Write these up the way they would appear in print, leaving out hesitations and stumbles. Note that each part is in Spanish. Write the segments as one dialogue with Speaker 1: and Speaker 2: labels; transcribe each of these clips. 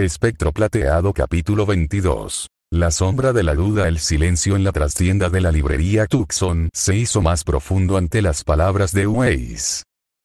Speaker 1: Espectro plateado capítulo 22. La sombra de la duda. El silencio en la trastienda de la librería Tucson se hizo más profundo ante las palabras de Weiss.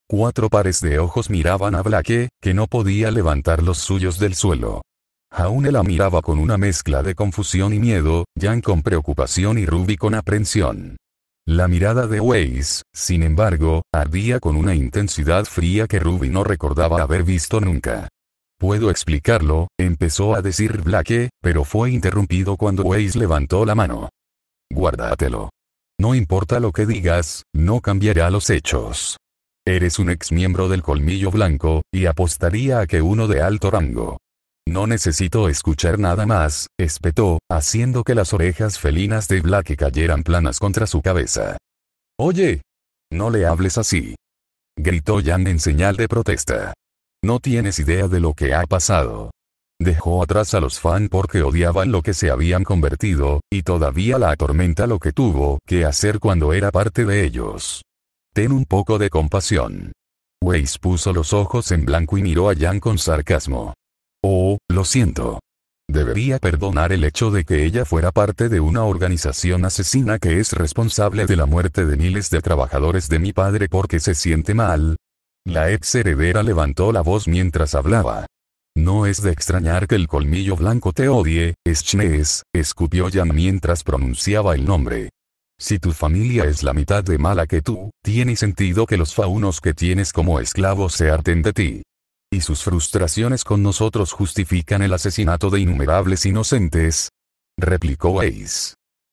Speaker 1: 4 pares de ojos miraban a Blake, que no podía levantar los suyos del suelo. Aún él la miraba con una mezcla de confusión y miedo, Jan con preocupación y Ruby con aprensión. La mirada de Weiss, sin embargo, ardía con una intensidad fría que Ruby no recordaba haber visto nunca. «Puedo explicarlo», empezó a decir Blake, pero fue interrumpido cuando Weiss levantó la mano. «Guárdatelo. No importa lo que digas, no cambiará los hechos. Eres un exmiembro del Colmillo Blanco, y apostaría a que uno de alto rango». «No necesito escuchar nada más», espetó, haciendo que las orejas felinas de Blake cayeran planas contra su cabeza. «Oye, no le hables así», gritó Jan en señal de protesta. «No tienes idea de lo que ha pasado. Dejó atrás a los Fan porque odiaban lo que se habían convertido, y todavía la atormenta lo que tuvo que hacer cuando era parte de ellos. Ten un poco de compasión». Weiss puso los ojos en blanco y miró a Jan con sarcasmo. «Oh, lo siento. Debería perdonar el hecho de que ella fuera parte de una organización asesina que es responsable de la muerte de miles de trabajadores de mi padre porque se siente mal». La ex heredera levantó la voz mientras hablaba. «No es de extrañar que el Colmillo Blanco te odie, Schnees», escupió Jan mientras pronunciaba el nombre. «Si tu familia es la mitad de mala que tú, tiene sentido que los faunos que tienes como esclavos se harten de ti. Y sus frustraciones con nosotros justifican el asesinato de innumerables inocentes», replicó Weiss.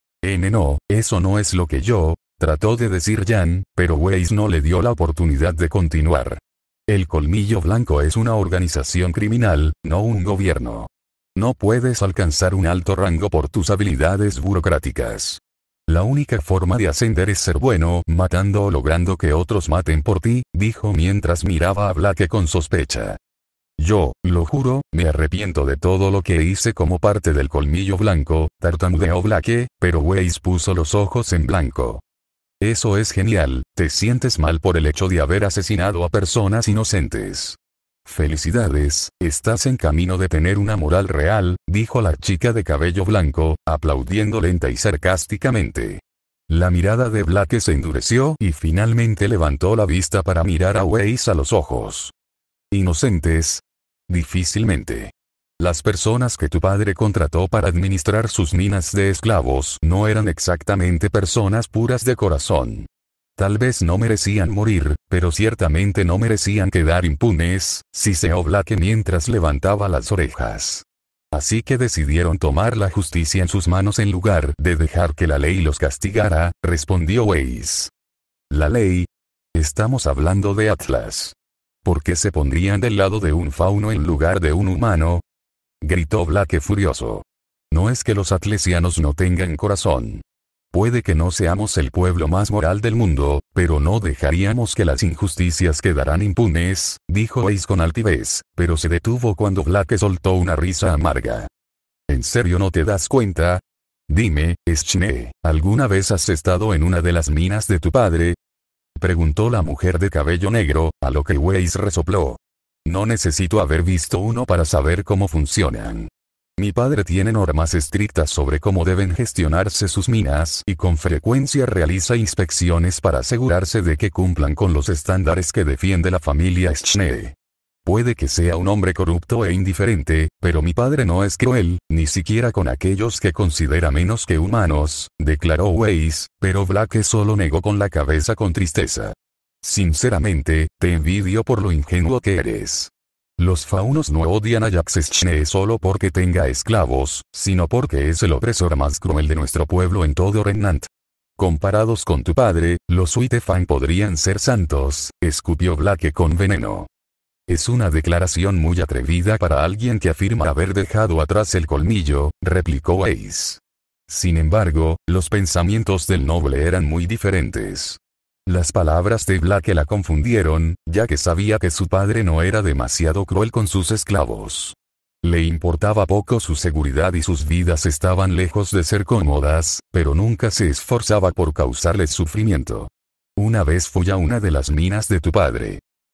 Speaker 1: «No, eso no es lo que yo», trató de decir Jan, pero Weiss no le dio la oportunidad de continuar. «El Colmillo Blanco es una organización criminal, no un gobierno. No puedes alcanzar un alto rango por tus habilidades burocráticas. La única forma de ascender es ser bueno matando o logrando que otros maten por ti», dijo mientras miraba a Blake con sospecha. «Yo, lo juro, me arrepiento de todo lo que hice como parte del Colmillo Blanco», tartamudeó Blake, pero Weiss puso los ojos en blanco. «Eso es genial, te sientes mal por el hecho de haber asesinado a personas inocentes. Felicidades, estás en camino de tener una moral real», dijo la chica de cabello blanco, aplaudiendo lenta y sarcásticamente. La mirada de Blake se endureció y finalmente levantó la vista para mirar a Weiss a los ojos. «¿Inocentes? Difícilmente. Las personas que tu padre contrató para administrar sus minas de esclavos no eran exactamente personas puras de corazón. Tal vez no merecían morir, pero ciertamente no merecían quedar impunes», siseó Blake mientras levantaba las orejas. «Así que decidieron tomar la justicia en sus manos en lugar de dejar que la ley los castigara», respondió Weiss. «¿La ley? Estamos hablando de Atlas. ¿Por qué se pondrían del lado de un fauno en lugar de un humano?», gritó Blake furioso. «No es que los atlesianos no tengan corazón. Puede que no seamos el pueblo más moral del mundo, pero no dejaríamos que las injusticias quedaran impunes», dijo Weiss con altivez, pero se detuvo cuando Blake soltó una risa amarga. «¿En serio no te das cuenta? Dime, Schne, ¿alguna vez has estado en una de las minas de tu padre?», preguntó la mujer de cabello negro, a lo que Weiss resopló. «No necesito haber visto uno para saber cómo funcionan. Mi padre tiene normas estrictas sobre cómo deben gestionarse sus minas y con frecuencia realiza inspecciones para asegurarse de que cumplan con los estándares que defiende la familia Schne. Puede que sea un hombre corrupto e indiferente, pero mi padre no es cruel, ni siquiera con aquellos que considera menos que humanos», declaró Weiss, pero Blake solo negó con la cabeza con tristeza. «Sinceramente, te envidio por lo ingenuo que eres. Los faunos no odian a Jax Schne solo porque tenga esclavos, sino porque es el opresor más cruel de nuestro pueblo en todo Remnant. Comparados con tu padre, los Uitefang podrían ser santos», escupió Blake con veneno. «Es una declaración muy atrevida para alguien que afirma haber dejado atrás el colmillo», replicó Weiss. Sin embargo, los pensamientos del noble eran muy diferentes. Las palabras de Blake la confundieron, ya que sabía que su padre no era demasiado cruel con sus esclavos. Le importaba poco su seguridad y sus vidas estaban lejos de ser cómodas, pero nunca se esforzaba por causarles sufrimiento. «Una vez fui a una de las minas de tu padre.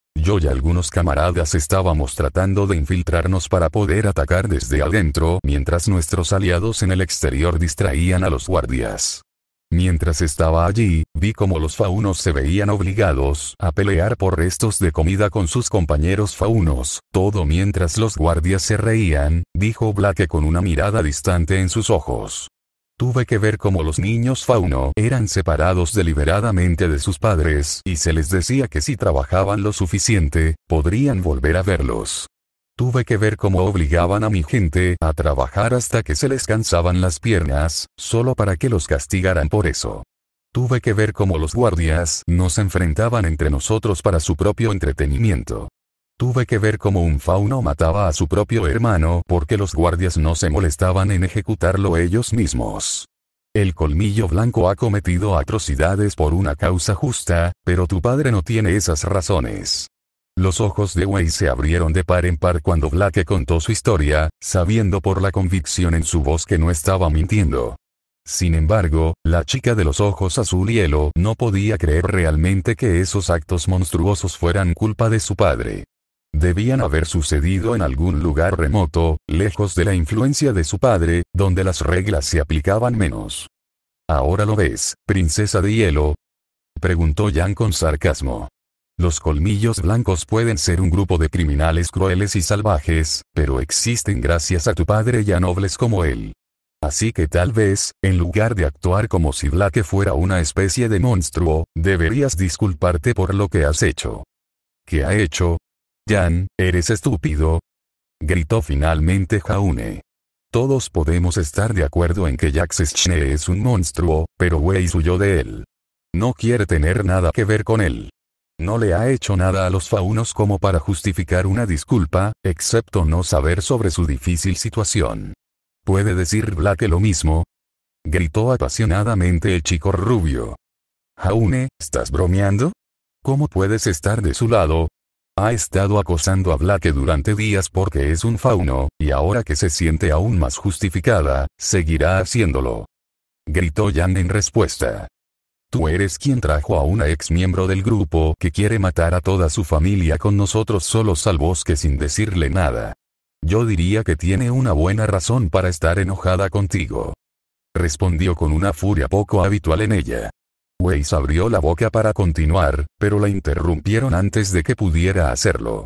Speaker 1: Yo y algunos camaradas estábamos tratando de infiltrarnos para poder atacar desde adentro mientras nuestros aliados en el exterior distraían a los guardias. Mientras estaba allí, vi cómo los faunos se veían obligados a pelear por restos de comida con sus compañeros faunos, todo mientras los guardias se reían, dijo Blake con una mirada distante en sus ojos. Tuve que ver cómo los niños fauno eran separados deliberadamente de sus padres y se les decía que si trabajaban lo suficiente, podrían volver a verlos. Tuve que ver cómo obligaban a mi gente a trabajar hasta que se les cansaban las piernas, solo para que los castigaran por eso. Tuve que ver cómo los guardias nos enfrentaban entre nosotros para su propio entretenimiento. Tuve que ver cómo un fauno mataba a su propio hermano porque los guardias no se molestaban en ejecutarlo ellos mismos. El colmillo blanco ha cometido atrocidades por una causa justa, pero tu padre no tiene esas razones. Los ojos de Wei se abrieron de par en par cuando Blake contó su historia, sabiendo por la convicción en su voz que no estaba mintiendo. Sin embargo, la chica de los ojos azul hielo no podía creer realmente que esos actos monstruosos fueran culpa de su padre. Debían haber sucedido en algún lugar remoto, lejos de la influencia de su padre, donde las reglas se aplicaban menos. ¿Ahora lo ves, princesa de hielo?, preguntó Yang con sarcasmo. Los colmillos blancos pueden ser un grupo de criminales crueles y salvajes, pero existen gracias a tu padre y a nobles como él. Así que tal vez, en lugar de actuar como si Blake fuera una especie de monstruo, deberías disculparte por lo que has hecho. ¿Qué ha hecho? Yan, eres estúpido, gritó finalmente Jaune. Todos podemos estar de acuerdo en que Jax Schne es un monstruo, pero Wei huyó de él. No quiere tener nada que ver con él. No le ha hecho nada a los faunos como para justificar una disculpa, excepto no saber sobre su difícil situación. ¿Puede decir Blake lo mismo?, gritó apasionadamente el chico rubio. Jaune, ¿estás bromeando? ¿Cómo puedes estar de su lado? Ha estado acosando a Blake durante días porque es un fauno, y ahora que se siente aún más justificada, seguirá haciéndolo. Gritó Yan en respuesta. Tú eres quien trajo a una ex miembro del grupo que quiere matar a toda su familia con nosotros solos al bosque sin decirle nada. Yo diría que tiene una buena razón para estar enojada contigo. Respondió con una furia poco habitual en ella. Weiss abrió la boca para continuar, pero la interrumpieron antes de que pudiera hacerlo.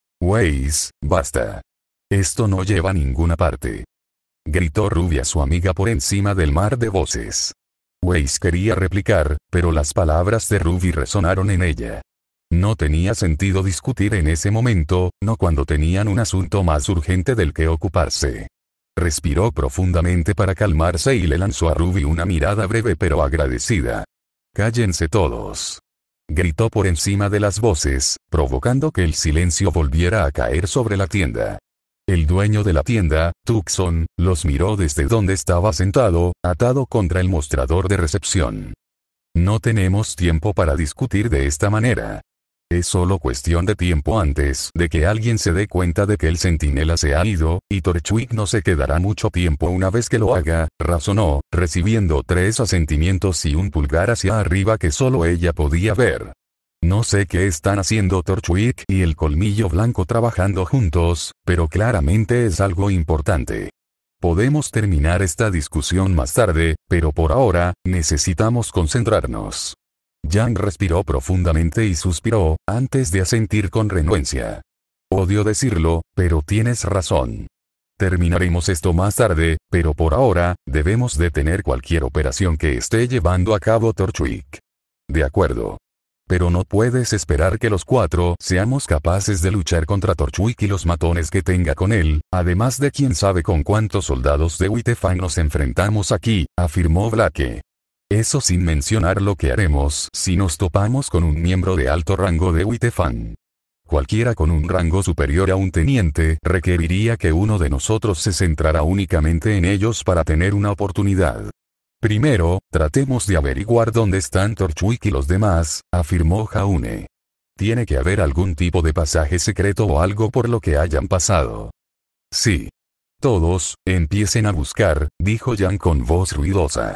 Speaker 1: Weiss, basta. Esto no lleva a ninguna parte. Gritó Ruby a su amiga por encima del mar de voces. Weiss quería replicar, pero las palabras de Ruby resonaron en ella. No tenía sentido discutir en ese momento, no cuando tenían un asunto más urgente del que ocuparse. Respiró profundamente para calmarse y le lanzó a Ruby una mirada breve pero agradecida. «Cállense todos», gritó por encima de las voces, provocando que el silencio volviera a caer sobre la tienda. El dueño de la tienda, Tucson, los miró desde donde estaba sentado, atado contra el mostrador de recepción. «No tenemos tiempo para discutir de esta manera. Es solo cuestión de tiempo antes de que alguien se dé cuenta de que el centinela se ha ido, y Torchwick no se quedará mucho tiempo una vez que lo haga», razonó, recibiendo 3 asentimientos y un pulgar hacia arriba que solo ella podía ver. No sé qué están haciendo Torchwick y el colmillo blanco trabajando juntos, pero claramente es algo importante. Podemos terminar esta discusión más tarde, pero por ahora, necesitamos concentrarnos. Yang respiró profundamente y suspiró, antes de asentir con renuencia. Odio decirlo, pero tienes razón. Terminaremos esto más tarde, pero por ahora, debemos detener cualquier operación que esté llevando a cabo Torchwick. De acuerdo. Pero no puedes esperar que los 4 seamos capaces de luchar contra Torchwick y los matones que tenga con él, además de quién sabe con cuántos soldados de Wittefang nos enfrentamos aquí, afirmó Blake. Eso sin mencionar lo que haremos si nos topamos con un miembro de alto rango de Wittefang. Cualquiera con un rango superior a un teniente requeriría que uno de nosotros se centrara únicamente en ellos para tener una oportunidad. Primero, tratemos de averiguar dónde están Torchwick y los demás, afirmó Jaune. Tiene que haber algún tipo de pasaje secreto o algo por lo que hayan pasado. Sí. Todos, empiecen a buscar, dijo Yang con voz ruidosa.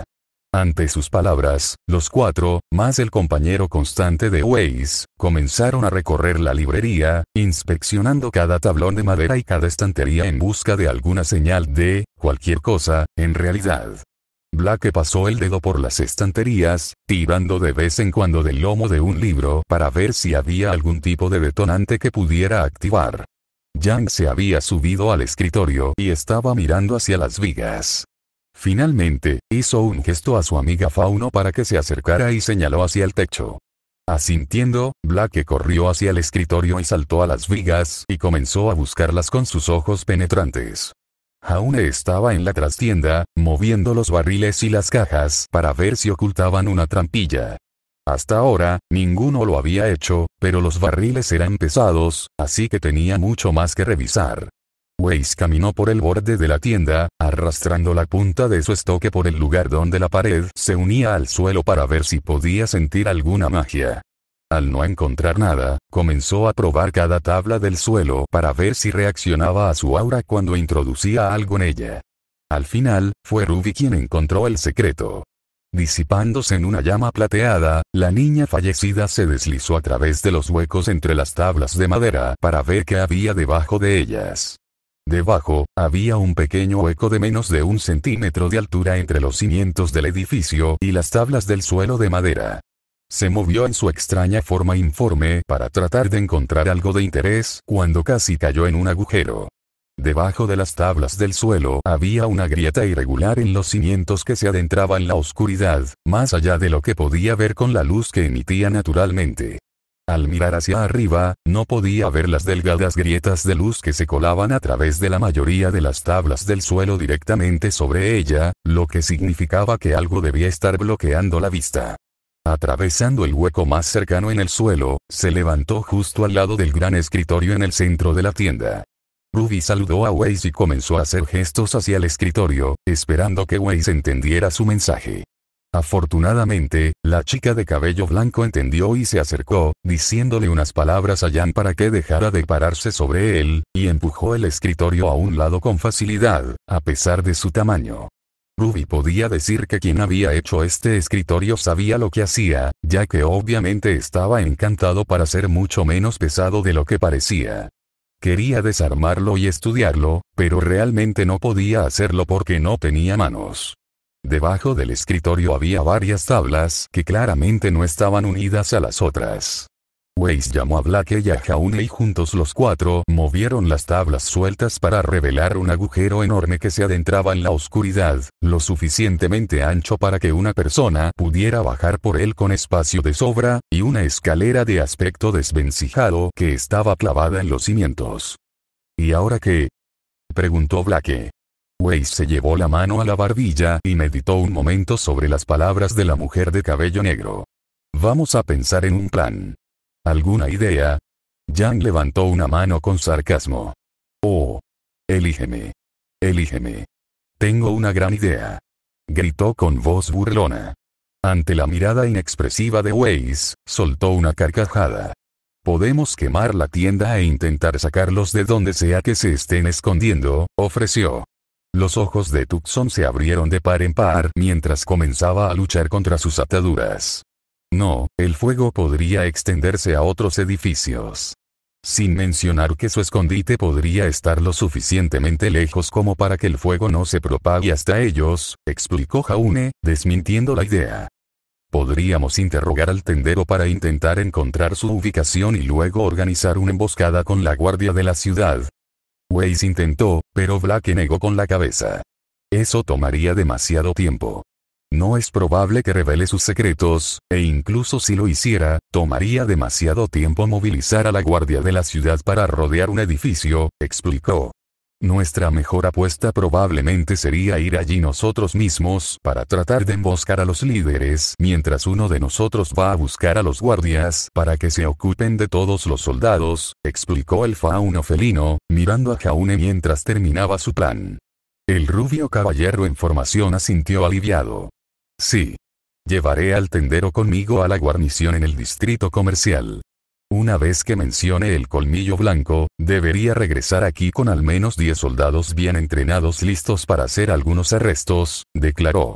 Speaker 1: Ante sus palabras, los cuatro, más el compañero constante de Weiss, comenzaron a recorrer la librería, inspeccionando cada tablón de madera y cada estantería en busca de alguna señal de cualquier cosa, en realidad. Blake pasó el dedo por las estanterías, tirando de vez en cuando del lomo de un libro para ver si había algún tipo de detonante que pudiera activar. Yang se había subido al escritorio y estaba mirando hacia las vigas. Finalmente, hizo un gesto a su amiga Fauno para que se acercara y señaló hacia el techo. Asintiendo, Blake corrió hacia el escritorio y saltó a las vigas y comenzó a buscarlas con sus ojos penetrantes. Jaune estaba en la trastienda, moviendo los barriles y las cajas para ver si ocultaban una trampilla. Hasta ahora, ninguno lo había hecho, pero los barriles eran pesados, así que tenía mucho más que revisar. Weiss caminó por el borde de la tienda, arrastrando la punta de su estoque por el lugar donde la pared se unía al suelo para ver si podía sentir alguna magia. Al no encontrar nada, comenzó a probar cada tabla del suelo para ver si reaccionaba a su aura cuando introducía algo en ella. Al final, fue Ruby quien encontró el secreto. Disipándose en una llama plateada, la niña fallecida se deslizó a través de los huecos entre las tablas de madera para ver qué había debajo de ellas. Debajo, había un pequeño hueco de menos de 1 centímetro de altura entre los cimientos del edificio y las tablas del suelo de madera. Se movió en su extraña forma informe para tratar de encontrar algo de interés cuando casi cayó en un agujero. Debajo de las tablas del suelo había una grieta irregular en los cimientos que se adentraba en la oscuridad, más allá de lo que podía ver con la luz que emitía naturalmente. Al mirar hacia arriba, no podía ver las delgadas grietas de luz que se colaban a través de la mayoría de las tablas del suelo directamente sobre ella, lo que significaba que algo debía estar bloqueando la vista. Atravesando el hueco más cercano en el suelo, se levantó justo al lado del gran escritorio en el centro de la tienda. Ruby saludó a Weiss y comenzó a hacer gestos hacia el escritorio, esperando que Weiss entendiera su mensaje. Afortunadamente, la chica de cabello blanco entendió y se acercó, diciéndole unas palabras a Yang para que dejara de pararse sobre él, y empujó el escritorio a un lado con facilidad, a pesar de su tamaño. Ruby podía decir que quien había hecho este escritorio sabía lo que hacía, ya que obviamente estaba encantado para ser mucho menos pesado de lo que parecía. Quería desarmarlo y estudiarlo, pero realmente no podía hacerlo porque no tenía manos. Debajo del escritorio había varias tablas que claramente no estaban unidas a las otras. Weiss llamó a Blake y a Jaune y juntos los cuatro movieron las tablas sueltas para revelar un agujero enorme que se adentraba en la oscuridad, lo suficientemente ancho para que una persona pudiera bajar por él con espacio de sobra, y una escalera de aspecto desvencijado que estaba clavada en los cimientos. ¿Y ahora qué?, preguntó Blake. Weiss se llevó la mano a la barbilla y meditó un momento sobre las palabras de la mujer de cabello negro. Vamos a pensar en un plan. ¿Alguna idea? Yang levantó una mano con sarcasmo. Oh. Elígeme. Elígeme. Tengo una gran idea. Gritó con voz burlona. Ante la mirada inexpresiva de Weiss, soltó una carcajada. Podemos quemar la tienda e intentar sacarlos de donde sea que se estén escondiendo, ofreció. Los ojos de Tucson se abrieron de par en par mientras comenzaba a luchar contra sus ataduras. No, el fuego podría extenderse a otros edificios. Sin mencionar que su escondite podría estar lo suficientemente lejos como para que el fuego no se propague hasta ellos, explicó Jaune, desmintiendo la idea. Podríamos interrogar al tendero para intentar encontrar su ubicación y luego organizar una emboscada con la guardia de la ciudad. Weiss intentó, pero Blake negó con la cabeza. Eso tomaría demasiado tiempo. No es probable que revele sus secretos, e incluso si lo hiciera, tomaría demasiado tiempo movilizar a la guardia de la ciudad para rodear un edificio, explicó. Nuestra mejor apuesta probablemente sería ir allí nosotros mismos para tratar de emboscar a los líderes mientras uno de nosotros va a buscar a los guardias para que se ocupen de todos los soldados, explicó el fauno felino, mirando a Jaune mientras terminaba su plan. El rubio caballero en formación asintió aliviado. Sí. Llevaré al tendero conmigo a la guarnición en el distrito comercial. Una vez que mencione el colmillo blanco, debería regresar aquí con al menos 10 soldados bien entrenados listos para hacer algunos arrestos, declaró.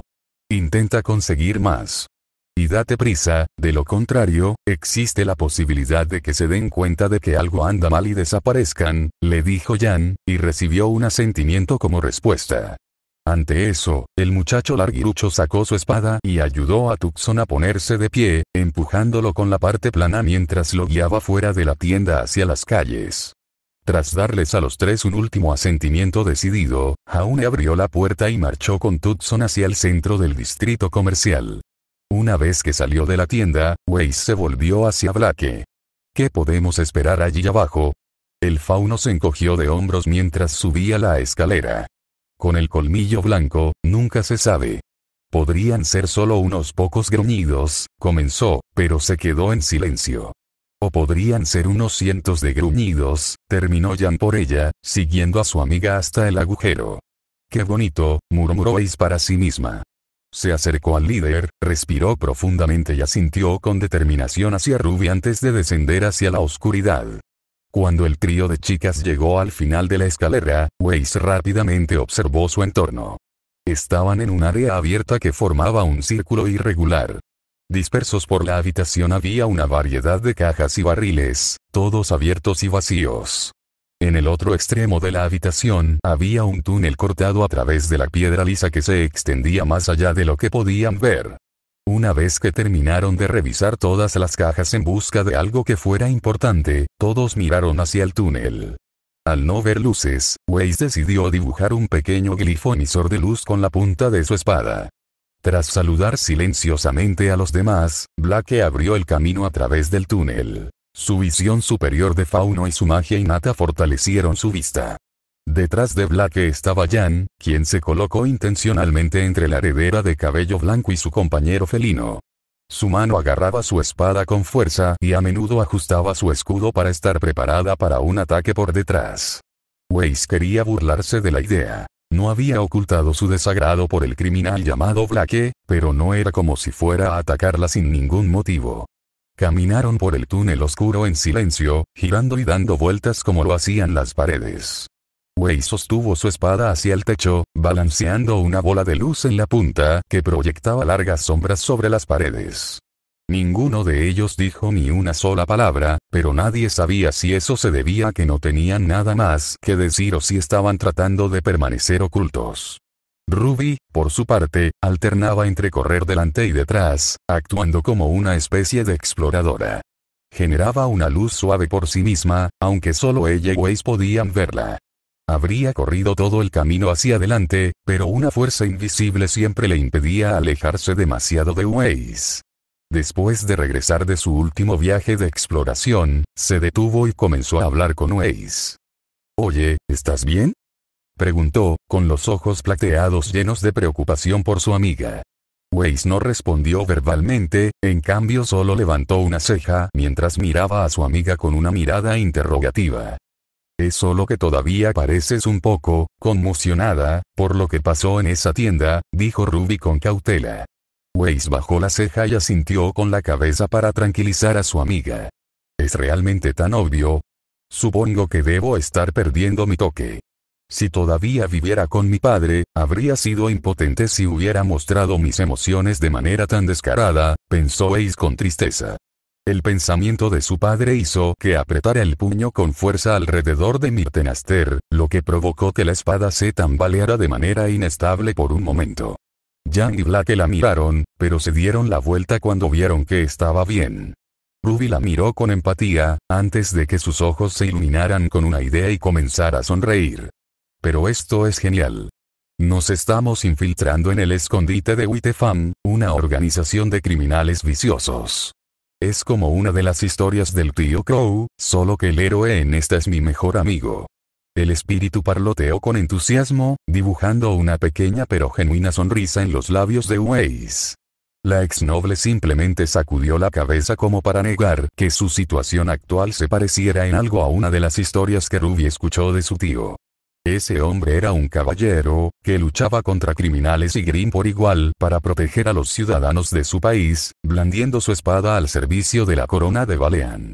Speaker 1: Intenta conseguir más. Y date prisa, de lo contrario, existe la posibilidad de que se den cuenta de que algo anda mal y desaparezcan, le dijo Jan, y recibió un asentimiento como respuesta. Ante eso, el muchacho larguirucho sacó su espada y ayudó a Tucson a ponerse de pie, empujándolo con la parte plana mientras lo guiaba fuera de la tienda hacia las calles. Tras darles a los tres un último asentimiento decidido, Jaune abrió la puerta y marchó con Tucson hacia el centro del distrito comercial. Una vez que salió de la tienda, Weiss se volvió hacia Blake. ¿Qué podemos esperar allí abajo? El fauno se encogió de hombros mientras subía la escalera. Con el colmillo blanco, nunca se sabe. Podrían ser solo unos pocos gruñidos, comenzó, pero se quedó en silencio. O podrían ser unos cientos de gruñidos, terminó Jan por ella, siguiendo a su amiga hasta el agujero. ¡Qué bonito!, murmuró Weiss para sí misma. Se acercó al líder, respiró profundamente y asintió con determinación hacia Ruby antes de descender hacia la oscuridad. Cuando el trío de chicas llegó al final de la escalera, Weiss rápidamente observó su entorno. Estaban en un área abierta que formaba un círculo irregular. Dispersos por la habitación había una variedad de cajas y barriles, todos abiertos y vacíos. En el otro extremo de la habitación había un túnel cortado a través de la piedra lisa que se extendía más allá de lo que podían ver. Una vez que terminaron de revisar todas las cajas en busca de algo que fuera importante, todos miraron hacia el túnel. Al no ver luces, Weiss decidió dibujar un pequeño glifo emisor de luz con la punta de su espada. Tras saludar silenciosamente a los demás, Blake abrió el camino a través del túnel. Su visión superior de fauno y su magia innata fortalecieron su vista. Detrás de Blake estaba Jan, quien se colocó intencionalmente entre la heredera de cabello blanco y su compañero felino. Su mano agarraba su espada con fuerza y a menudo ajustaba su escudo para estar preparada para un ataque por detrás. Weiss quería burlarse de la idea. No había ocultado su desagrado por el criminal llamado Blake, pero no era como si fuera a atacarla sin ningún motivo. Caminaron por el túnel oscuro en silencio, girando y dando vueltas como lo hacían las paredes. Weiss sostuvo su espada hacia el techo, balanceando una bola de luz en la punta que proyectaba largas sombras sobre las paredes. Ninguno de ellos dijo ni una sola palabra, pero nadie sabía si eso se debía a que no tenían nada más que decir o si estaban tratando de permanecer ocultos. Ruby, por su parte, alternaba entre correr delante y detrás, actuando como una especie de exploradora. Generaba una luz suave por sí misma, aunque solo ella y Weiss podían verla. Habría corrido todo el camino hacia adelante, pero una fuerza invisible siempre le impedía alejarse demasiado de Weiss. Después de regresar de su último viaje de exploración, se detuvo y comenzó a hablar con Weiss. «Oye, ¿estás bien?», preguntó, con los ojos plateados llenos de preocupación por su amiga. Weiss no respondió verbalmente, en cambio solo levantó una ceja mientras miraba a su amiga con una mirada interrogativa. «Es solo que todavía pareces un poco conmocionada por lo que pasó en esa tienda», dijo Ruby con cautela. Weiss bajó la ceja y asintió con la cabeza para tranquilizar a su amiga. «¿Es realmente tan obvio? Supongo que debo estar perdiendo mi toque. Si todavía viviera con mi padre, habría sido impotente si hubiera mostrado mis emociones de manera tan descarada», pensó Weiss con tristeza. El pensamiento de su padre hizo que apretara el puño con fuerza alrededor de Myrtenaster, lo que provocó que la espada se tambaleara de manera inestable por un momento. Jan y Blake la miraron, pero se dieron la vuelta cuando vieron que estaba bien. Ruby la miró con empatía, antes de que sus ojos se iluminaran con una idea y comenzara a sonreír. «Pero esto es genial. Nos estamos infiltrando en el escondite de Witefam, una organización de criminales viciosos. Es como una de las historias del tío Crow, solo que el héroe en esta es mi mejor amigo». El espíritu parloteó con entusiasmo, dibujando una pequeña pero genuina sonrisa en los labios de Weiss. La exnoble simplemente sacudió la cabeza como para negar que su situación actual se pareciera en algo a una de las historias que Ruby escuchó de su tío. Ese hombre era un caballero, que luchaba contra criminales y Grimm por igual para proteger a los ciudadanos de su país, blandiendo su espada al servicio de la corona de Balean.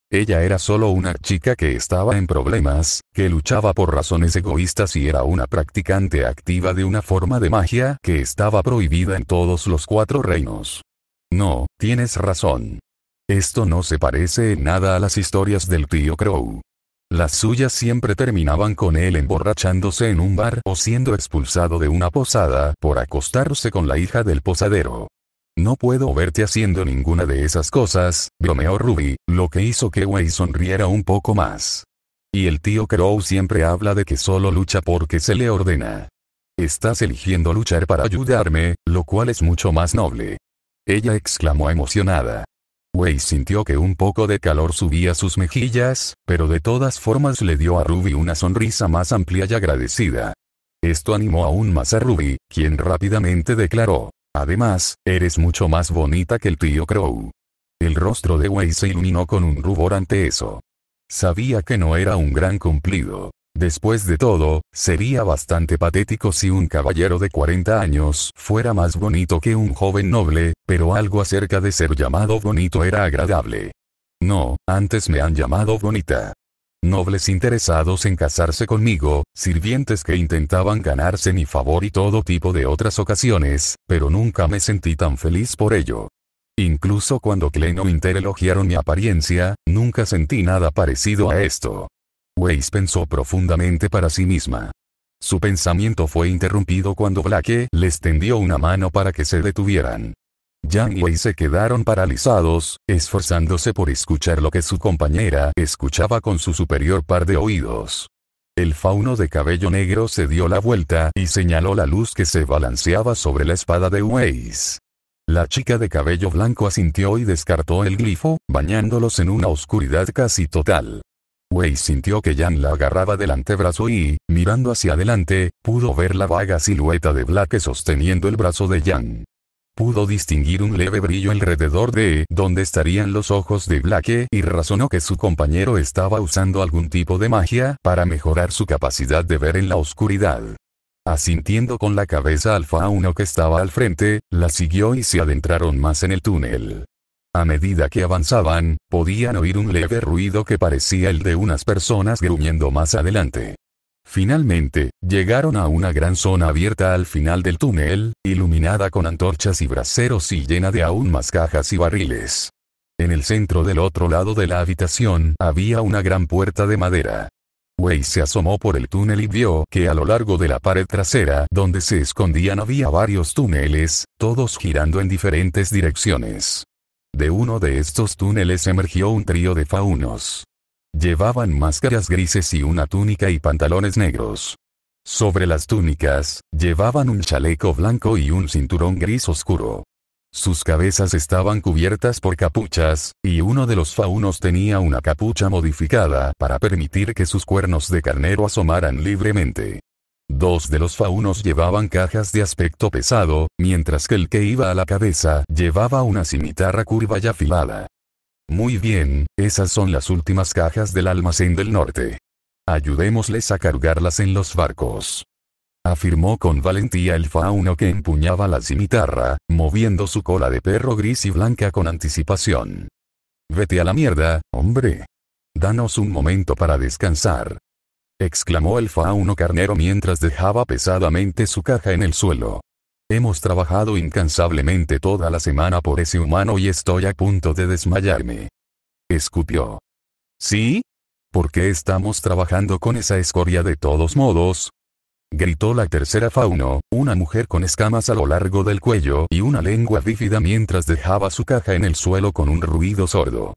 Speaker 1: Ella era solo una chica que estaba en problemas, que luchaba por razones egoístas y era una practicante activa de una forma de magia que estaba prohibida en todos los 4 reinos. No, tienes razón. Esto no se parece en nada a las historias del tío Crow. Las suyas siempre terminaban con él emborrachándose en un bar o siendo expulsado de una posada por acostarse con la hija del posadero. No puedo verte haciendo ninguna de esas cosas, bromeó Ruby, lo que hizo que Wei sonriera un poco más. Y el tío Crow siempre habla de que solo lucha porque se le ordena. Estás eligiendo luchar para ayudarme, lo cual es mucho más noble. Ella exclamó emocionada. Wei sintió que un poco de calor subía sus mejillas, pero de todas formas le dio a Ruby una sonrisa más amplia y agradecida. Esto animó aún más a Ruby, quien rápidamente declaró: además, eres mucho más bonita que el tío Crow. El rostro de Wei se iluminó con un rubor ante eso. Sabía que no era un gran cumplido. Después de todo, sería bastante patético si un caballero de 40 años fuera más bonito que un joven noble, pero algo acerca de ser llamado bonito era agradable. No, antes me han llamado bonita. Nobles interesados en casarse conmigo, sirvientes que intentaban ganarse mi favor y todo tipo de otras ocasiones, pero nunca me sentí tan feliz por ello. Incluso cuando Cleno y Inter elogiaron mi apariencia, nunca sentí nada parecido a esto. Weiss pensó profundamente para sí misma. Su pensamiento fue interrumpido cuando Blake les tendió una mano para que se detuvieran. Yang y Wei se quedaron paralizados, esforzándose por escuchar lo que su compañera escuchaba con su superior par de oídos. El fauno de cabello negro se dio la vuelta y señaló la luz que se balanceaba sobre la espada de Weiss. La chica de cabello blanco asintió y descartó el glifo, bañándolos en una oscuridad casi total. Wei sintió que Yang la agarraba del antebrazo y, mirando hacia adelante, pudo ver la vaga silueta de Blake sosteniendo el brazo de Yang. Pudo distinguir un leve brillo alrededor de donde estarían los ojos de Blake y razonó que su compañero estaba usando algún tipo de magia para mejorar su capacidad de ver en la oscuridad. Asintiendo con la cabeza al fauno que estaba al frente, la siguió y se adentraron más en el túnel. A medida que avanzaban, podían oír un leve ruido que parecía el de unas personas gruñendo más adelante. Finalmente, llegaron a una gran zona abierta al final del túnel, iluminada con antorchas y braseros y llena de aún más cajas y barriles. En el centro del otro lado de la habitación había una gran puerta de madera. Wei se asomó por el túnel y vio que a lo largo de la pared trasera donde se escondían había varios túneles, todos girando en diferentes direcciones. De uno de estos túneles emergió un trío de faunos. Llevaban máscaras grises y una túnica y pantalones negros. Sobre las túnicas, llevaban un chaleco blanco y un cinturón gris oscuro. Sus cabezas estaban cubiertas por capuchas, y uno de los faunos tenía una capucha modificada para permitir que sus cuernos de carnero asomaran libremente. Dos de los faunos llevaban cajas de aspecto pesado, mientras que el que iba a la cabeza llevaba una cimitarra curva y afilada. Muy bien, esas son las últimas cajas del almacén del norte. Ayudémosles a cargarlas en los barcos. Afirmó con valentía el fauno que empuñaba la cimitarra, moviendo su cola de perro gris y blanca con anticipación. Vete a la mierda, hombre. Danos un momento para descansar. Exclamó el fauno carnero mientras dejaba pesadamente su caja en el suelo. Hemos trabajado incansablemente toda la semana por ese humano y estoy a punto de desmayarme. Escupió. ¿Sí? ¿Por qué estamos trabajando con esa escoria de todos modos? Gritó la tercera fauno, una mujer con escamas a lo largo del cuello y una lengua bífida mientras dejaba su caja en el suelo con un ruido sordo.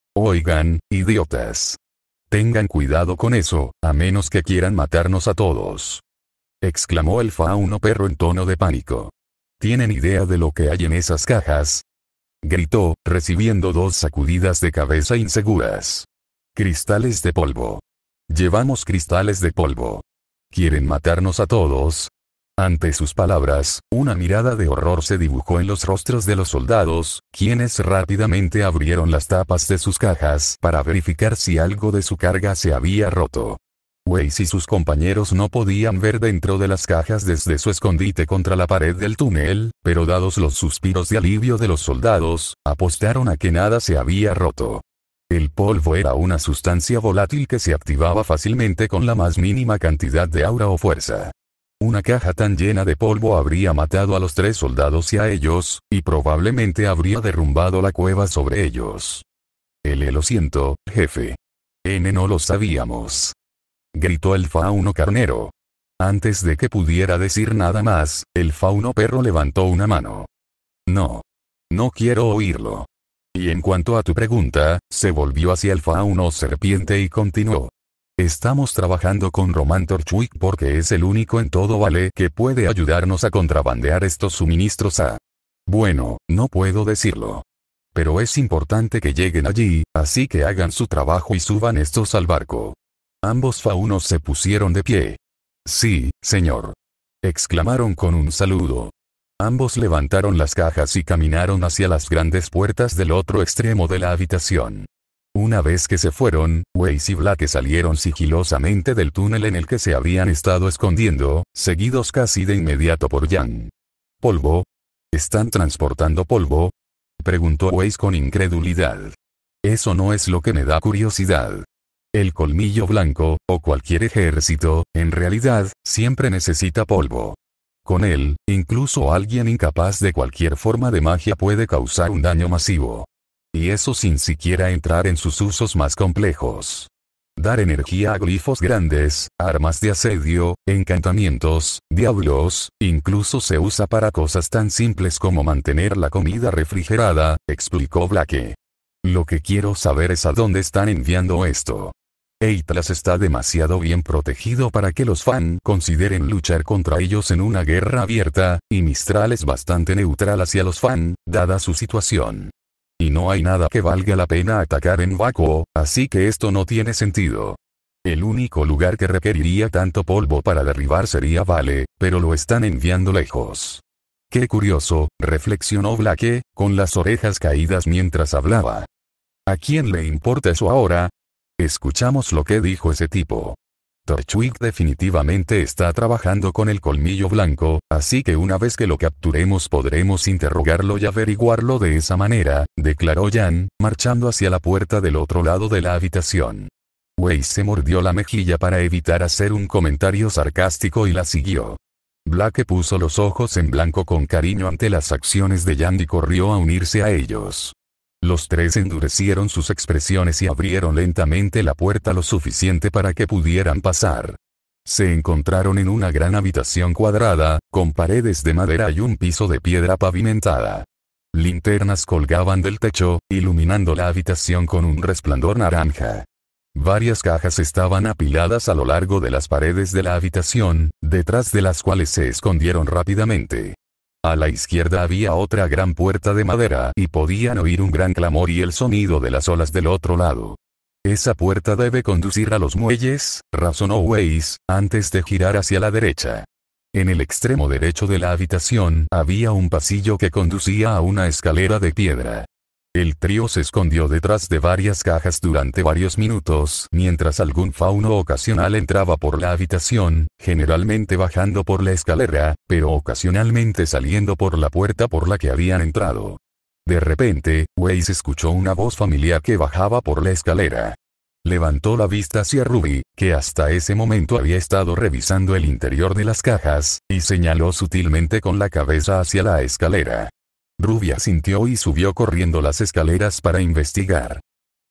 Speaker 1: Oigan, idiotas. Tengan cuidado con eso, a menos que quieran matarnos a todos. Exclamó el fauno perro en tono de pánico. ¿Tienen idea de lo que hay en esas cajas? Gritó, recibiendo 2 sacudidas de cabeza inseguras. Cristales de polvo. Llevamos cristales de polvo. ¿Quieren matarnos a todos? Ante sus palabras, una mirada de horror se dibujó en los rostros de los soldados, quienes rápidamente abrieron las tapas de sus cajas para verificar si algo de su carga se había roto. Weiss y sus compañeros no podían ver dentro de las cajas desde su escondite contra la pared del túnel, pero dados los suspiros de alivio de los soldados, apostaron a que nada se había roto. El polvo era una sustancia volátil que se activaba fácilmente con la más mínima cantidad de aura o fuerza. Una caja tan llena de polvo habría matado a los 3 soldados y a ellos, y probablemente habría derrumbado la cueva sobre ellos. Lo siento, jefe. No lo sabíamos. Gritó el fauno carnero. Antes de que pudiera decir nada más, el fauno perro levantó una mano. No. No quiero oírlo. Y en cuanto a tu pregunta, se volvió hacia el fauno serpiente y continuó. Estamos trabajando con Roman Torchwick porque es el único en todo Vale que puede ayudarnos a contrabandear estos suministros a... Bueno, no puedo decirlo. Pero es importante que lleguen allí, así que hagan su trabajo y suban estos al barco. Ambos faunos se pusieron de pie. Sí, señor. Exclamaron con un saludo. Ambos levantaron las cajas y caminaron hacia las grandes puertas del otro extremo de la habitación. Una vez que se fueron, Weiss y Blake salieron sigilosamente del túnel en el que se habían estado escondiendo, seguidos casi de inmediato por Jan. ¿Polvo? ¿Están transportando polvo?, preguntó Weiss con incredulidad. Eso no es lo que me da curiosidad. El colmillo blanco, o cualquier ejército, en realidad, siempre necesita polvo. Con él, incluso alguien incapaz de cualquier forma de magia puede causar un daño masivo. Y eso sin siquiera entrar en sus usos más complejos. Dar energía a glifos grandes, armas de asedio, encantamientos, diablos, incluso se usa para cosas tan simples como mantener la comida refrigerada, explicó Blake. Lo que quiero saber es a dónde están enviando esto. Eitlas está demasiado bien protegido para que los Fan consideren luchar contra ellos en una guerra abierta, y Mistral es bastante neutral hacia los Fan, dada su situación. Y no hay nada que valga la pena atacar en Vacuo, así que esto no tiene sentido. El único lugar que requeriría tanto polvo para derribar sería Vale, pero lo están enviando lejos. Qué curioso, reflexionó Blake, con las orejas caídas mientras hablaba. ¿A quién le importa eso ahora? Escuchamos lo que dijo ese tipo. Torchwick definitivamente está trabajando con el colmillo blanco, así que una vez que lo capturemos podremos interrogarlo y averiguarlo de esa manera, declaró Jan, marchando hacia la puerta del otro lado de la habitación. Weiss se mordió la mejilla para evitar hacer un comentario sarcástico y la siguió. Blake puso los ojos en blanco con cariño ante las acciones de Jan y corrió a unirse a ellos. Los 3 endurecieron sus expresiones y abrieron lentamente la puerta lo suficiente para que pudieran pasar. Se encontraron en una gran habitación cuadrada, con paredes de madera y un piso de piedra pavimentada. Linternas colgaban del techo, iluminando la habitación con un resplandor naranja. Varias cajas estaban apiladas a lo largo de las paredes de la habitación, detrás de las cuales se escondieron rápidamente. A la izquierda había otra gran puerta de madera y podían oír un gran clamor y el sonido de las olas del otro lado. Esa puerta debe conducir a los muelles, razonó Weiss, antes de girar hacia la derecha. En el extremo derecho de la habitación había un pasillo que conducía a una escalera de piedra. El trío se escondió detrás de varias cajas durante varios minutos mientras algún fauno ocasional entraba por la habitación, generalmente bajando por la escalera, pero ocasionalmente saliendo por la puerta por la que habían entrado. De repente, Weiss escuchó una voz familiar que bajaba por la escalera. Levantó la vista hacia Ruby, que hasta ese momento había estado revisando el interior de las cajas, y señaló sutilmente con la cabeza hacia la escalera. Ruby asintió y subió corriendo las escaleras para investigar.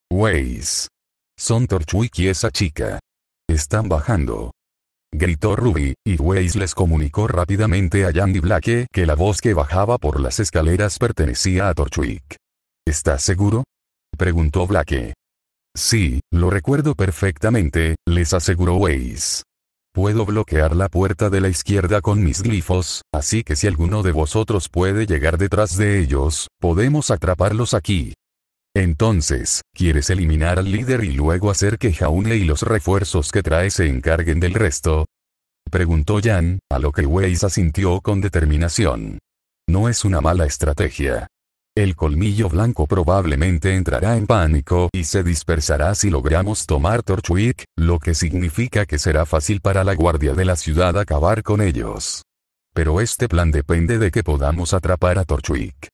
Speaker 1: Weiss. Son Torchwick y esa chica. Están bajando. Gritó Ruby, y Weiss les comunicó rápidamente a Jan y Blake que la voz que bajaba por las escaleras pertenecía a Torchwick. ¿Estás seguro?, preguntó Blake. Sí, lo recuerdo perfectamente, les aseguró Weiss. Puedo bloquear la puerta de la izquierda con mis glifos, así que si alguno de vosotros puede llegar detrás de ellos, podemos atraparlos aquí. Entonces, ¿quieres eliminar al líder y luego hacer que Jaune y los refuerzos que trae se encarguen del resto?, preguntó Jan, a lo que Weiss asintió con determinación. No es una mala estrategia. El colmillo blanco probablemente entrará en pánico y se dispersará si logramos tomar Torchwick, lo que significa que será fácil para la guardia de la ciudad acabar con ellos. Pero este plan depende de que podamos atrapar a Torchwick.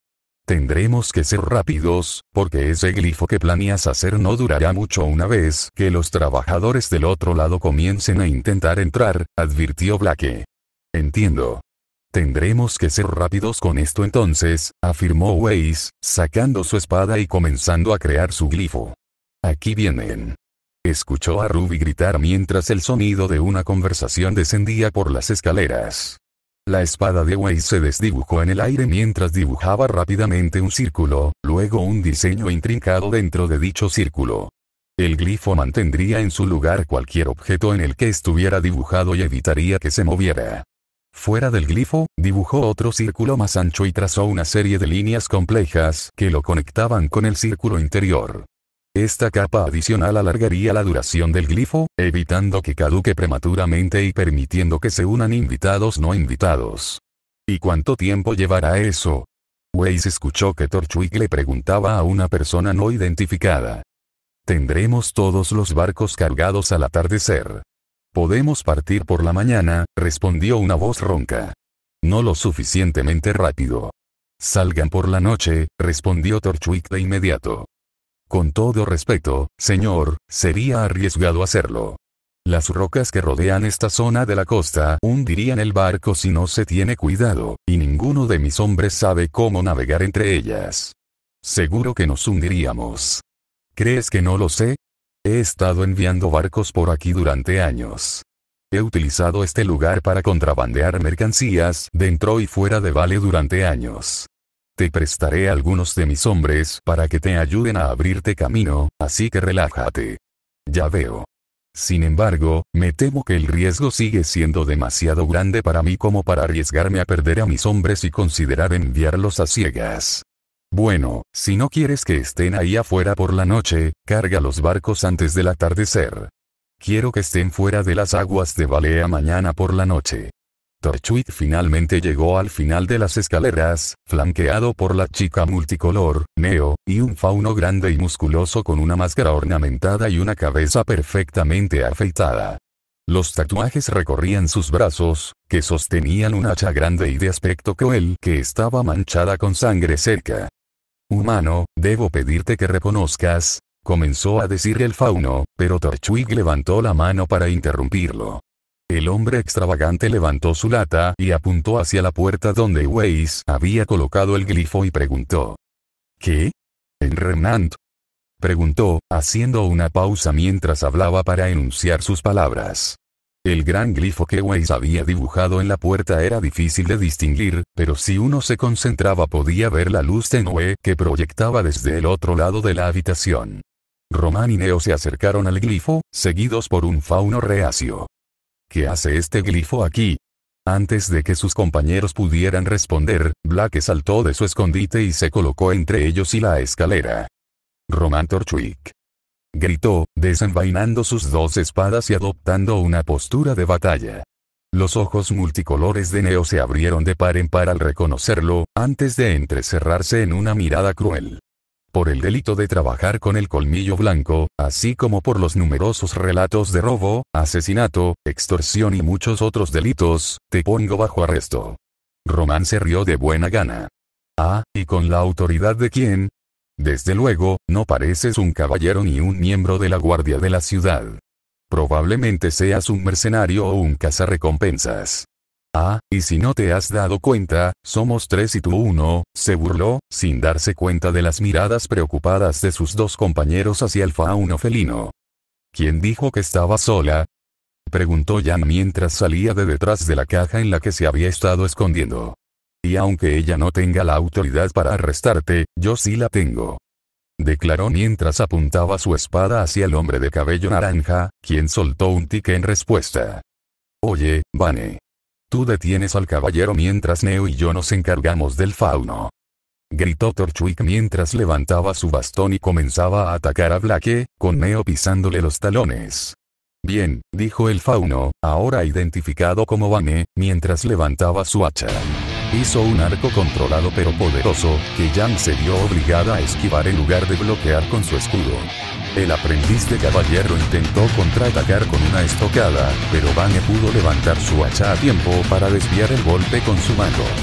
Speaker 1: Tendremos que ser rápidos, porque ese glifo que planeas hacer no durará mucho una vez que los trabajadores del otro lado comiencen a intentar entrar, advirtió Blake. Entiendo. Tendremos que ser rápidos con esto entonces, afirmó Weiss, sacando su espada y comenzando a crear su glifo. Aquí vienen. Escuchó a Ruby gritar mientras el sonido de una conversación descendía por las escaleras. La espada de Weiss se desdibujó en el aire mientras dibujaba rápidamente un círculo, luego un diseño intrincado dentro de dicho círculo. El glifo mantendría en su lugar cualquier objeto en el que estuviera dibujado y evitaría que se moviera. Fuera del glifo, dibujó otro círculo más ancho y trazó una serie de líneas complejas que lo conectaban con el círculo interior. Esta capa adicional alargaría la duración del glifo, evitando que caduque prematuramente y permitiendo que se unan invitados no invitados. ¿Y cuánto tiempo llevará eso? Weiss escuchó que Torchwick le preguntaba a una persona no identificada. Tendremos todos los barcos cargados al atardecer. Podemos partir por la mañana, respondió una voz ronca. No lo suficientemente rápido. Salgan por la noche, respondió Torchwick de inmediato. Con todo respeto, señor, sería arriesgado hacerlo. Las rocas que rodean esta zona de la costa hundirían el barco si no se tiene cuidado, y ninguno de mis hombres sabe cómo navegar entre ellas. Seguro que nos hundiríamos. ¿Crees que no lo sé? He estado enviando barcos por aquí durante años. He utilizado este lugar para contrabandear mercancías dentro y fuera de Vale durante años. Te prestaré a algunos de mis hombres para que te ayuden a abrirte camino, así que relájate. Ya veo. Sin embargo, me temo que el riesgo sigue siendo demasiado grande para mí como para arriesgarme a perder a mis hombres y considerar enviarlos a ciegas. Bueno, si no quieres que estén ahí afuera por la noche, carga los barcos antes del atardecer. Quiero que estén fuera de las aguas de Balea mañana por la noche. Torchwick finalmente llegó al final de las escaleras, flanqueado por la chica multicolor, Neo, y un fauno grande y musculoso con una máscara ornamentada y una cabeza perfectamente afeitada. Los tatuajes recorrían sus brazos, que sostenían un hacha grande y de aspecto cruel que estaba manchada con sangre cerca. Humano, debo pedirte que reconozcas, comenzó a decir el fauno, pero Torchwick levantó la mano para interrumpirlo. El hombre extravagante levantó su lata y apuntó hacia la puerta donde Weiss había colocado el glifo y preguntó. ¿Qué? ¿En Remnant? Preguntó, haciendo una pausa mientras hablaba para enunciar sus palabras. El gran glifo que Weiss había dibujado en la puerta era difícil de distinguir, pero si uno se concentraba podía ver la luz tenue que proyectaba desde el otro lado de la habitación. Román y Neo se acercaron al glifo, seguidos por un fauno reacio. ¿Qué hace este glifo aquí? Antes de que sus compañeros pudieran responder, Blake saltó de su escondite y se colocó entre ellos y la escalera. Román Torchwick. Gritó, desenvainando sus dos espadas y adoptando una postura de batalla. Los ojos multicolores de Neo se abrieron de par en par al reconocerlo, antes de entrecerrarse en una mirada cruel. Por el delito de trabajar con el colmillo blanco, así como por los numerosos relatos de robo, asesinato, extorsión y muchos otros delitos, te pongo bajo arresto. Román se rió de buena gana. Ah, ¿y con la autoridad de quién? Desde luego, no pareces un caballero ni un miembro de la guardia de la ciudad. Probablemente seas un mercenario o un cazarrecompensas. Ah, y si no te has dado cuenta, somos tres y tú uno, se burló, sin darse cuenta de las miradas preocupadas de sus dos compañeros hacia el fauno felino. ¿Quién dijo que estaba sola? Preguntó Jan mientras salía de detrás de la caja en la que se había estado escondiendo. Y aunque ella no tenga la autoridad para arrestarte, yo sí la tengo. Declaró mientras apuntaba su espada hacia el hombre de cabello naranja, quien soltó un tique en respuesta. Oye, Vane. Tú detienes al caballero mientras Neo y yo nos encargamos del fauno. Gritó Torchwick mientras levantaba su bastón y comenzaba a atacar a Blake, con Neo pisándole los talones. Bien, dijo el fauno, ahora identificado como Vane, mientras levantaba su hacha. Hizo un arco controlado pero poderoso, que Jan se vio obligada a esquivar en lugar de bloquear con su escudo. El aprendiz de caballero intentó contraatacar con una estocada, pero Vane pudo levantar su hacha a tiempo para desviar el golpe con su mano.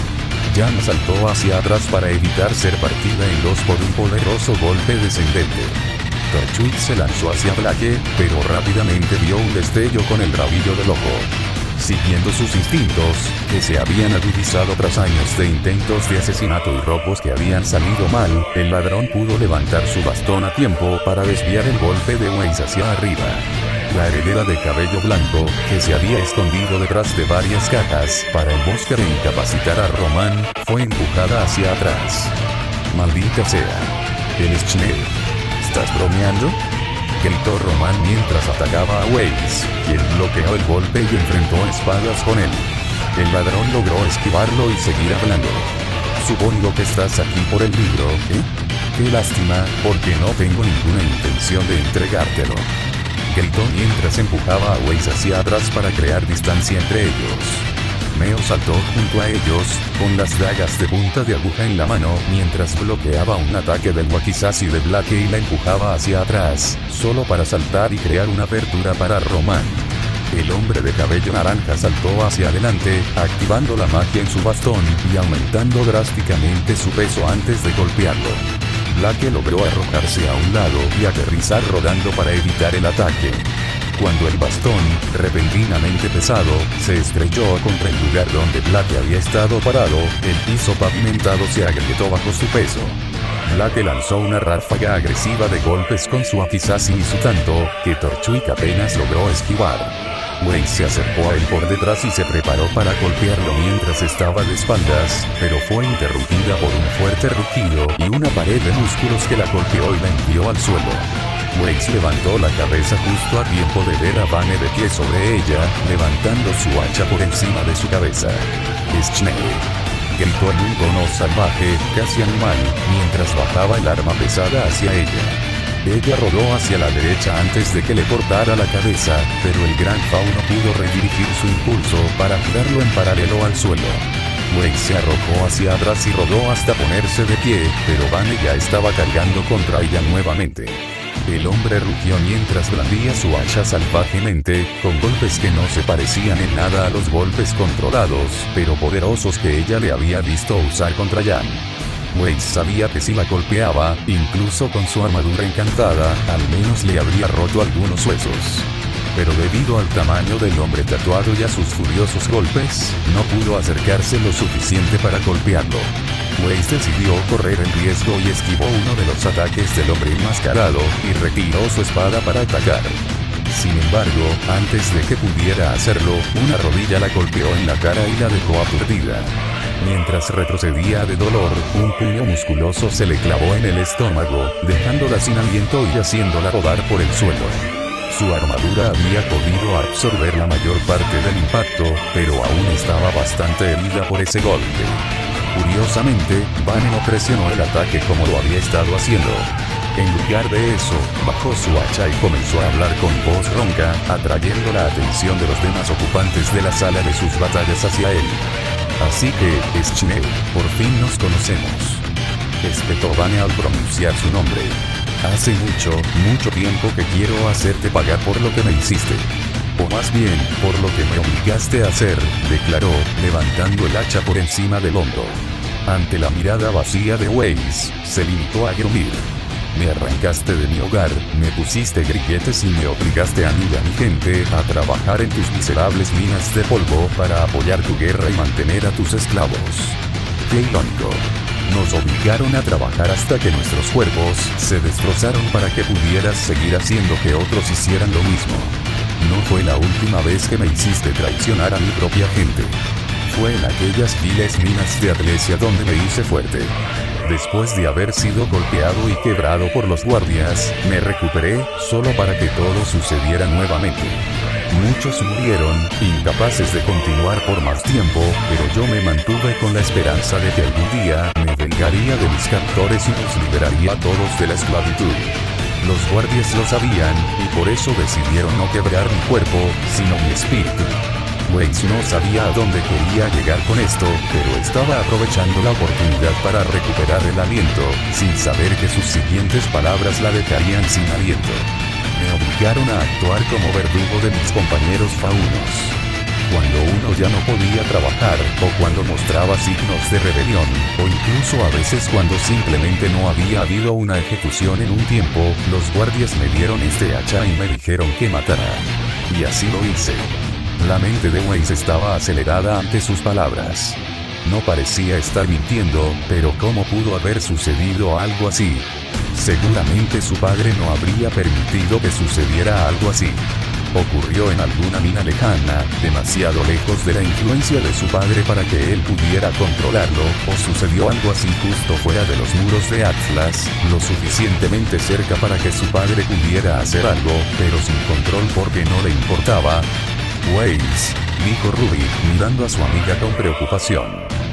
Speaker 1: Jan saltó hacia atrás para evitar ser partida en dos por un poderoso golpe descendente. Torchwick se lanzó hacia Blake, pero rápidamente vio un destello con el rabillo del ojo. Siguiendo sus instintos, que se habían agudizado tras años de intentos de asesinato y robos que habían salido mal, el ladrón pudo levantar su bastón a tiempo para desviar el golpe de Weiss hacia arriba. La heredera de cabello blanco, que se había escondido detrás de varias cajas para emboscar e incapacitar a Roman, fue empujada hacia atrás. ¡Maldita sea! ¿Él es Schnell? ¿Estás bromeando?, gritó Roman mientras atacaba a Weiss, quien bloqueó el golpe y enfrentó espadas con él. El ladrón logró esquivarlo y seguir hablando. Supongo que estás aquí por el libro, ¿eh? Qué lástima, porque no tengo ninguna intención de entregártelo, gritó mientras empujaba a Weiss hacia atrás para crear distancia entre ellos. Meo saltó junto a ellos, con las dagas de punta de aguja en la mano, mientras bloqueaba un ataque del Wakizashi de Blake y la empujaba hacia atrás, solo para saltar y crear una apertura para Roman. El hombre de cabello naranja saltó hacia adelante, activando la magia en su bastón y aumentando drásticamente su peso antes de golpearlo. Blake logró arrojarse a un lado y aterrizar rodando para evitar el ataque. Cuando el bastón, repentinamente pesado, se estrelló contra el lugar donde Blake había estado parado, el piso pavimentado se agrietó bajo su peso. Blake lanzó una ráfaga agresiva de golpes con su Wakizashi y su tanto, que Torchwick apenas logró esquivar. Weiss se acercó a él por detrás y se preparó para golpearlo mientras estaba de espaldas, pero fue interrumpida por un fuerte rugido y una pared de músculos que la golpeó y la envió al suelo. Weiss levantó la cabeza justo a tiempo de ver a Vane de pie sobre ella, levantando su hacha por encima de su cabeza. «Es Schnell», gritó en un tono salvaje, casi animal, mientras bajaba el arma pesada hacia ella. Ella rodó hacia la derecha antes de que le cortara la cabeza, pero el gran fauno pudo redirigir su impulso para tirarlo en paralelo al suelo. Weiss se arrojó hacia atrás y rodó hasta ponerse de pie, pero Vane ya estaba cargando contra ella nuevamente. El hombre rugió mientras blandía su hacha salvajemente, con golpes que no se parecían en nada a los golpes controlados, pero poderosos que ella le había visto usar contra Jan. Weiss sabía que si la golpeaba, incluso con su armadura encantada, al menos le habría roto algunos huesos. Pero debido al tamaño del hombre tatuado y a sus furiosos golpes, no pudo acercarse lo suficiente para golpearlo. Weiss decidió correr el riesgo y esquivó uno de los ataques del hombre enmascarado, y retiró su espada para atacar. Sin embargo, antes de que pudiera hacerlo, una rodilla la golpeó en la cara y la dejó aturdida. Mientras retrocedía de dolor, un puño musculoso se le clavó en el estómago, dejándola sin aliento y haciéndola rodar por el suelo. Su armadura había podido absorber la mayor parte del impacto, pero aún estaba bastante herida por ese golpe. Curiosamente, Vane no presionó el ataque como lo había estado haciendo. En lugar de eso, bajó su hacha y comenzó a hablar con voz ronca, atrayendo la atención de los demás ocupantes de la sala de sus batallas hacia él. «Así que, es Schnell, por fin nos conocemos», espetó Vane al pronunciar su nombre. «Hace mucho tiempo que quiero hacerte pagar por lo que me hiciste. O más bien, por lo que me obligaste a hacer», declaró, levantando el hacha por encima del hombro. Ante la mirada vacía de Weiss, se limitó a gruñir. «Me arrancaste de mi hogar, me pusiste grilletes y me obligaste a mí y a mi gente a trabajar en tus miserables minas de polvo para apoyar tu guerra y mantener a tus esclavos. Qué irónico. Nos obligaron a trabajar hasta que nuestros cuerpos se destrozaron para que pudieras seguir haciendo que otros hicieran lo mismo. No fue la última vez que me hiciste traicionar a mi propia gente. Fue en aquellas viles minas de Atlesia donde me hice fuerte. Después de haber sido golpeado y quebrado por los guardias, me recuperé, solo para que todo sucediera nuevamente. Muchos murieron, incapaces de continuar por más tiempo, pero yo me mantuve con la esperanza de que algún día me vengaría de mis captores y los liberaría a todos de la esclavitud. Los guardias lo sabían, y por eso decidieron no quebrar mi cuerpo, sino mi espíritu. Weiss no sabía a dónde quería llegar con esto, pero estaba aprovechando la oportunidad para recuperar el aliento, sin saber que sus siguientes palabras la dejarían sin aliento. Me obligaron a actuar como verdugo de mis compañeros faunos. cuando uno ya no podía trabajar, o cuando mostraba signos de rebelión, o incluso a veces cuando simplemente no había habido una ejecución en un tiempo, los guardias me dieron este hacha y me dijeron que matara. Y así lo hice. La mente de Weiss estaba acelerada ante sus palabras. No parecía estar mintiendo, pero ¿cómo pudo haber sucedido algo así? Seguramente su padre no habría permitido que sucediera algo así. Ocurrió en alguna mina lejana, demasiado lejos de la influencia de su padre para que él pudiera controlarlo, o sucedió algo así justo fuera de los muros de Atlas, lo suficientemente cerca para que su padre pudiera hacer algo, pero sin control porque no le importaba. Weiss, dijo Ruby, mirando a su amiga con preocupación.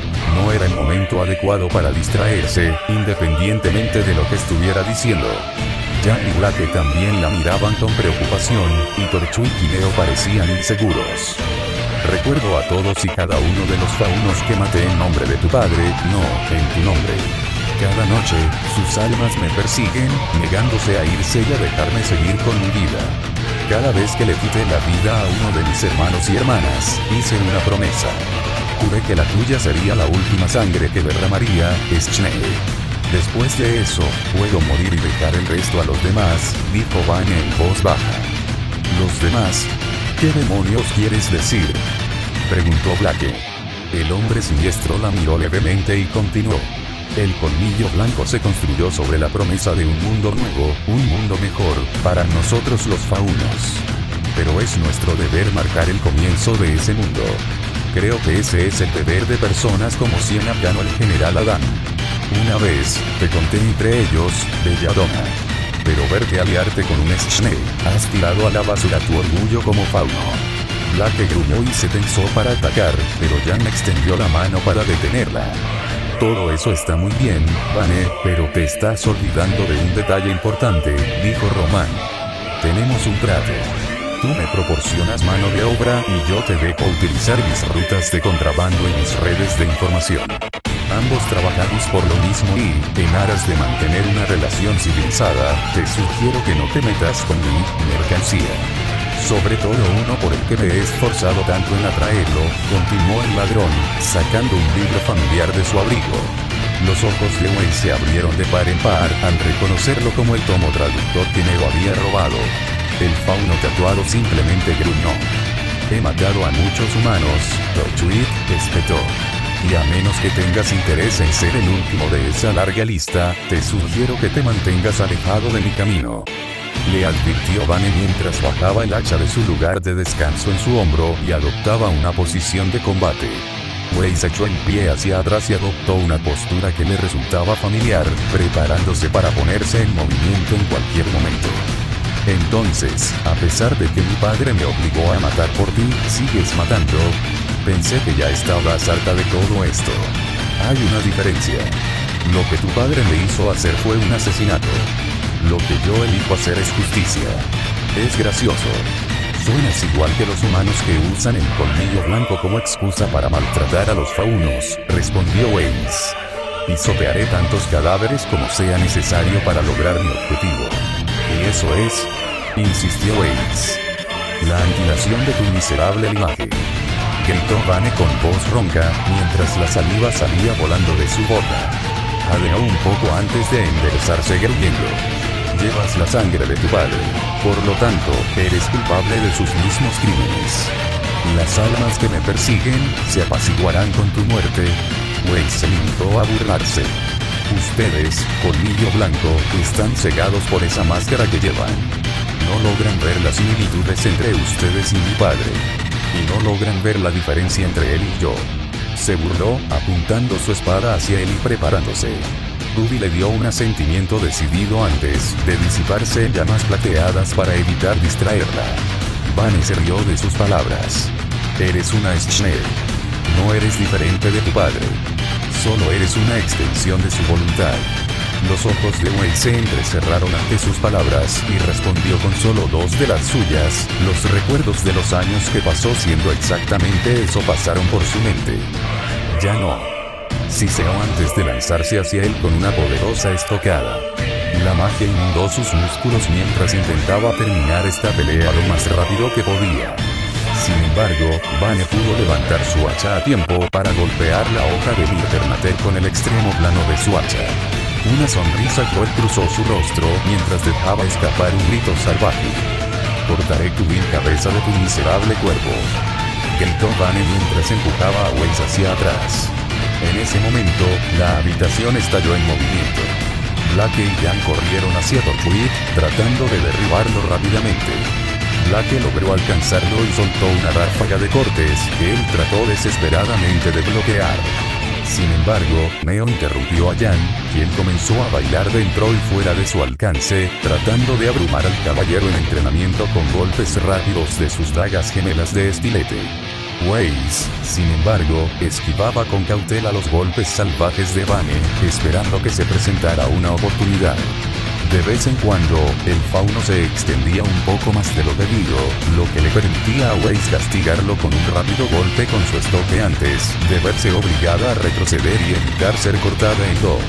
Speaker 1: No era el momento adecuado para distraerse, independientemente de lo que estuviera diciendo. Jack y Blake también la miraban con preocupación, y Torchu y Kineo parecían inseguros. Recuerdo a todos y cada uno de los faunos que maté en nombre de tu padre, no, en tu nombre. Cada noche, sus almas me persiguen, negándose a irse y a dejarme seguir con mi vida. Cada vez que le quité la vida a uno de mis hermanos y hermanas, hice una promesa. Juré que la tuya sería la última sangre que derramaría, Schnee. Después de eso, puedo morir y dejar el resto a los demás, dijo Vane en voz baja. ¿Los demás? ¿Qué demonios quieres decir?, preguntó Blake. El hombre siniestro la miró levemente y continuó. El colmillo blanco se construyó sobre la promesa de un mundo nuevo, un mundo mejor, para nosotros los faunos. Pero es nuestro deber marcar el comienzo de ese mundo. Creo que ese es el deber de personas como Ciennagan o el general Adán. Una vez, te conté entre ellos, Belladonna. Pero verte aliarte con un Schnee, has tirado a la basura tu orgullo como fauno. Blake gruñó y se tensó para atacar, pero Jan extendió la mano para detenerla. Todo eso está muy bien, Vane, pero te estás olvidando de un detalle importante, dijo Román. Tenemos un trato. Tú me proporcionas mano de obra y yo te dejo utilizar mis rutas de contrabando y mis redes de información. Ambos trabajamos por lo mismo y, en aras de mantener una relación civilizada, te sugiero que no te metas con mi mercancía. Sobre todo uno por el que me he esforzado tanto en atraerlo, continuó el ladrón, sacando un libro familiar de su abrigo. Los ojos de Weiss se abrieron de par en par al reconocerlo como el tomo traductor que Neo había robado. El fauno tatuado simplemente gruñó. He matado a muchos humanos, Torchwick espetó. Y a menos que tengas interés en ser el último de esa larga lista, te sugiero que te mantengas alejado de mi camino. Le advirtió Vane mientras bajaba el hacha de su lugar de descanso en su hombro y adoptaba una posición de combate. Weiss echó el pie hacia atrás y adoptó una postura que le resultaba familiar, preparándose para ponerse en movimiento en cualquier momento. Entonces, a pesar de que mi padre me obligó a matar por ti, sigues matando. Pensé que ya estabas harta de todo esto. Hay una diferencia. Lo que tu padre me hizo hacer fue un asesinato. Lo que yo elijo hacer es justicia. Es gracioso. Suenas igual que los humanos que usan el colmillo blanco como excusa para maltratar a los faunos, respondió Weiss. Pisotearé tantos cadáveres como sea necesario para lograr mi objetivo. Y eso es, insistió Weiss, la aniquilación de tu miserable linaje. Gritó Vane con voz ronca, mientras la saliva salía volando de su boca. Jadeó un poco antes de enderezarse gruñendo. Llevas la sangre de tu padre, por lo tanto, eres culpable de sus mismos crímenes. Las almas que me persiguen, se apaciguarán con tu muerte. Weiss se limitó a burlarse. Ustedes, colmillo blanco, están cegados por esa máscara que llevan. No logran ver las similitudes entre ustedes y mi padre. Y no logran ver la diferencia entre él y yo. Se burló, apuntando su espada hacia él y preparándose. Ruby le dio un asentimiento decidido antes de disiparse en llamas plateadas para evitar distraerla. Vane se rió de sus palabras. Eres una Schnee. No eres diferente de tu padre. Solo eres una extensión de su voluntad. Los ojos de Weiss se entrecerraron ante sus palabras y respondió con solo dos de las suyas. Los recuerdos de los años que pasó siendo exactamente eso pasaron por su mente. Ya no. Siseó antes de lanzarse hacia él con una poderosa estocada. La magia inundó sus músculos mientras intentaba terminar esta pelea lo más rápido que podía. Sin embargo, Vane pudo levantar su hacha a tiempo para golpear la hoja de Mirternater con el extremo plano de su hacha. Una sonrisa cruel cruzó su rostro mientras dejaba escapar un grito salvaje. «Cortaré tu vil cabeza de tu miserable cuerpo», gritó Vane mientras empujaba a Weiss hacia atrás. En ese momento, la habitación estalló en movimiento. Blake y Jan corrieron hacia Torchwick, tratando de derribarlo rápidamente. Blake logró alcanzarlo y soltó una ráfaga de cortes que él trató desesperadamente de bloquear. Sin embargo, Neo interrumpió a Jan, quien comenzó a bailar dentro y fuera de su alcance, tratando de abrumar al caballero en entrenamiento con golpes rápidos de sus dagas gemelas de estilete. Weiss, sin embargo, esquivaba con cautela los golpes salvajes de Vane, esperando que se presentara una oportunidad. De vez en cuando, el fauno se extendía un poco más de lo debido, lo que le permitía a Weiss castigarlo con un rápido golpe con su estoque antes de verse obligada a retroceder y evitar ser cortada en dos.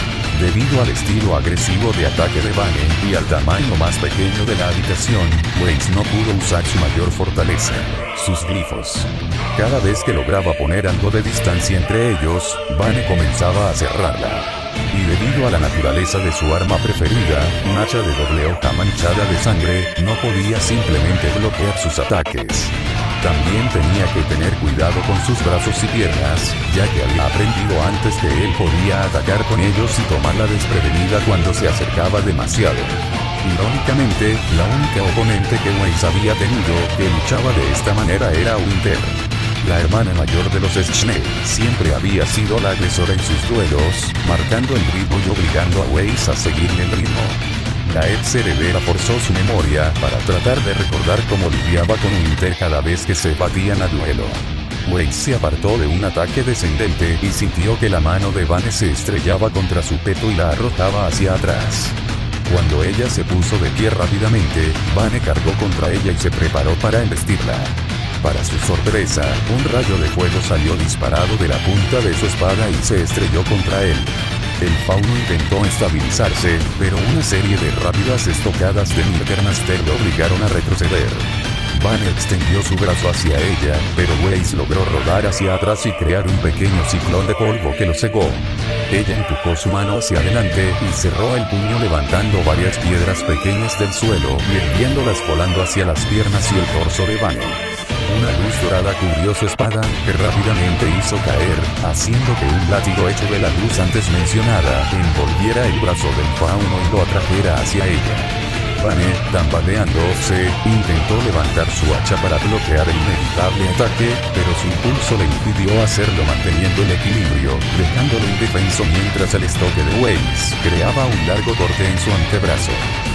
Speaker 1: Debido al estilo agresivo de ataque de Vane y al tamaño más pequeño de la habitación, Weiss no pudo usar su mayor fortaleza, sus glifos. Cada vez que lograba poner algo de distancia entre ellos, Vane comenzaba a cerrarla. Y debido a la naturaleza de su arma preferida, un hacha de doble hoja manchada de sangre, no podía simplemente bloquear sus ataques. También tenía que tener cuidado con sus brazos y piernas, ya que había aprendido antes que él podía atacar con ellos y tomarla desprevenida cuando se acercaba demasiado. Irónicamente, la única oponente que Weiss había tenido que luchaba de esta manera era Winter. La hermana mayor de los Schnee siempre había sido la agresora en sus duelos, marcando el ritmo y obligando a Weiss a seguirle el ritmo. La ex heredera forzó su memoria para tratar de recordar cómo lidiaba con Winter cada vez que se batían a duelo. Weiss se apartó de un ataque descendente y sintió que la mano de Vane se estrellaba contra su peto y la arrojaba hacia atrás. Cuando ella se puso de pie rápidamente, Vane cargó contra ella y se preparó para embestirla. Para su sorpresa, un rayo de fuego salió disparado de la punta de su espada y se estrelló contra él. El fauno intentó estabilizarse, pero una serie de rápidas estocadas de Mirternaster lo obligaron a retroceder. Vane extendió su brazo hacia ella, pero Weiss logró rodar hacia atrás y crear un pequeño ciclón de polvo que lo cegó. Ella empujó su mano hacia adelante y cerró el puño levantando varias piedras pequeñas del suelo y enviándolas volando hacia las piernas y el torso de Vane. Una luz dorada cubrió su espada, que rápidamente hizo caer, haciendo que un látigo hecho de la luz antes mencionada envolviera el brazo del fauno y lo atrajera hacia ella. Vane, tambaleándose, intentó levantar su hacha para bloquear el inevitable ataque, pero su impulso le impidió hacerlo manteniendo el equilibrio, dejándolo indefenso mientras el estoque de Weiss creaba un largo corte en su antebrazo.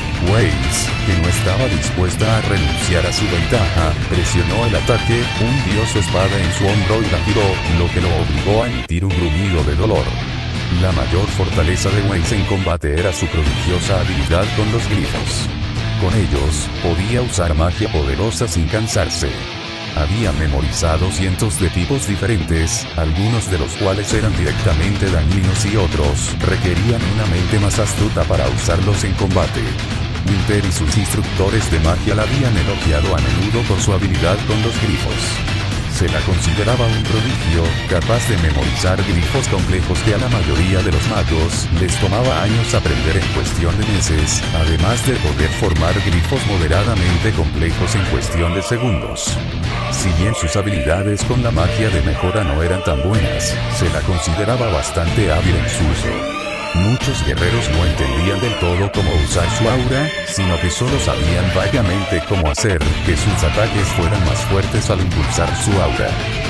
Speaker 1: Weiss, que no estaba dispuesta a renunciar a su ventaja, presionó el ataque, hundió su espada en su hombro y la giró, lo que lo obligó a emitir un gruñido de dolor. La mayor fortaleza de Weiss en combate era su prodigiosa habilidad con los glifos. Con ellos, podía usar magia poderosa sin cansarse. Había memorizado cientos de tipos diferentes, algunos de los cuales eran directamente dañinos y otros requerían una mente más astuta para usarlos en combate. Winter y sus instructores de magia la habían elogiado a menudo por su habilidad con los glifos. Se la consideraba un prodigio, capaz de memorizar glifos complejos que a la mayoría de los magos les tomaba años aprender en cuestión de meses, además de poder formar glifos moderadamente complejos en cuestión de segundos. Si bien sus habilidades con la magia de mejora no eran tan buenas, se la consideraba bastante hábil en su uso. Muchos guerreros no entendían del todo cómo usar su aura, sino que solo sabían vagamente cómo hacer que sus ataques fueran más fuertes al impulsar su aura.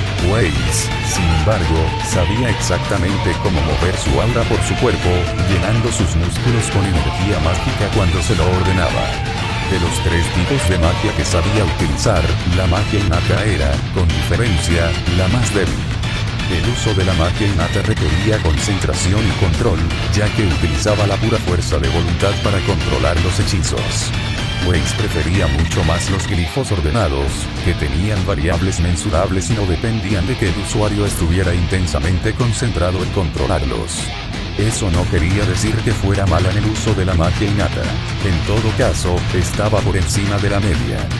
Speaker 1: Weiss, sin embargo, sabía exactamente cómo mover su aura por su cuerpo, llenando sus músculos con energía mágica cuando se lo ordenaba. De los tres tipos de magia que sabía utilizar, la magia innata era, con diferencia, la más débil. El uso de la magia innata requería concentración y control, ya que utilizaba la pura fuerza de voluntad para controlar los hechizos. Weiss prefería mucho más los glifos ordenados, que tenían variables mensurables y no dependían de que el usuario estuviera intensamente concentrado en controlarlos. Eso no quería decir que fuera mala en el uso de la magia innata. En todo caso, estaba por encima de la media.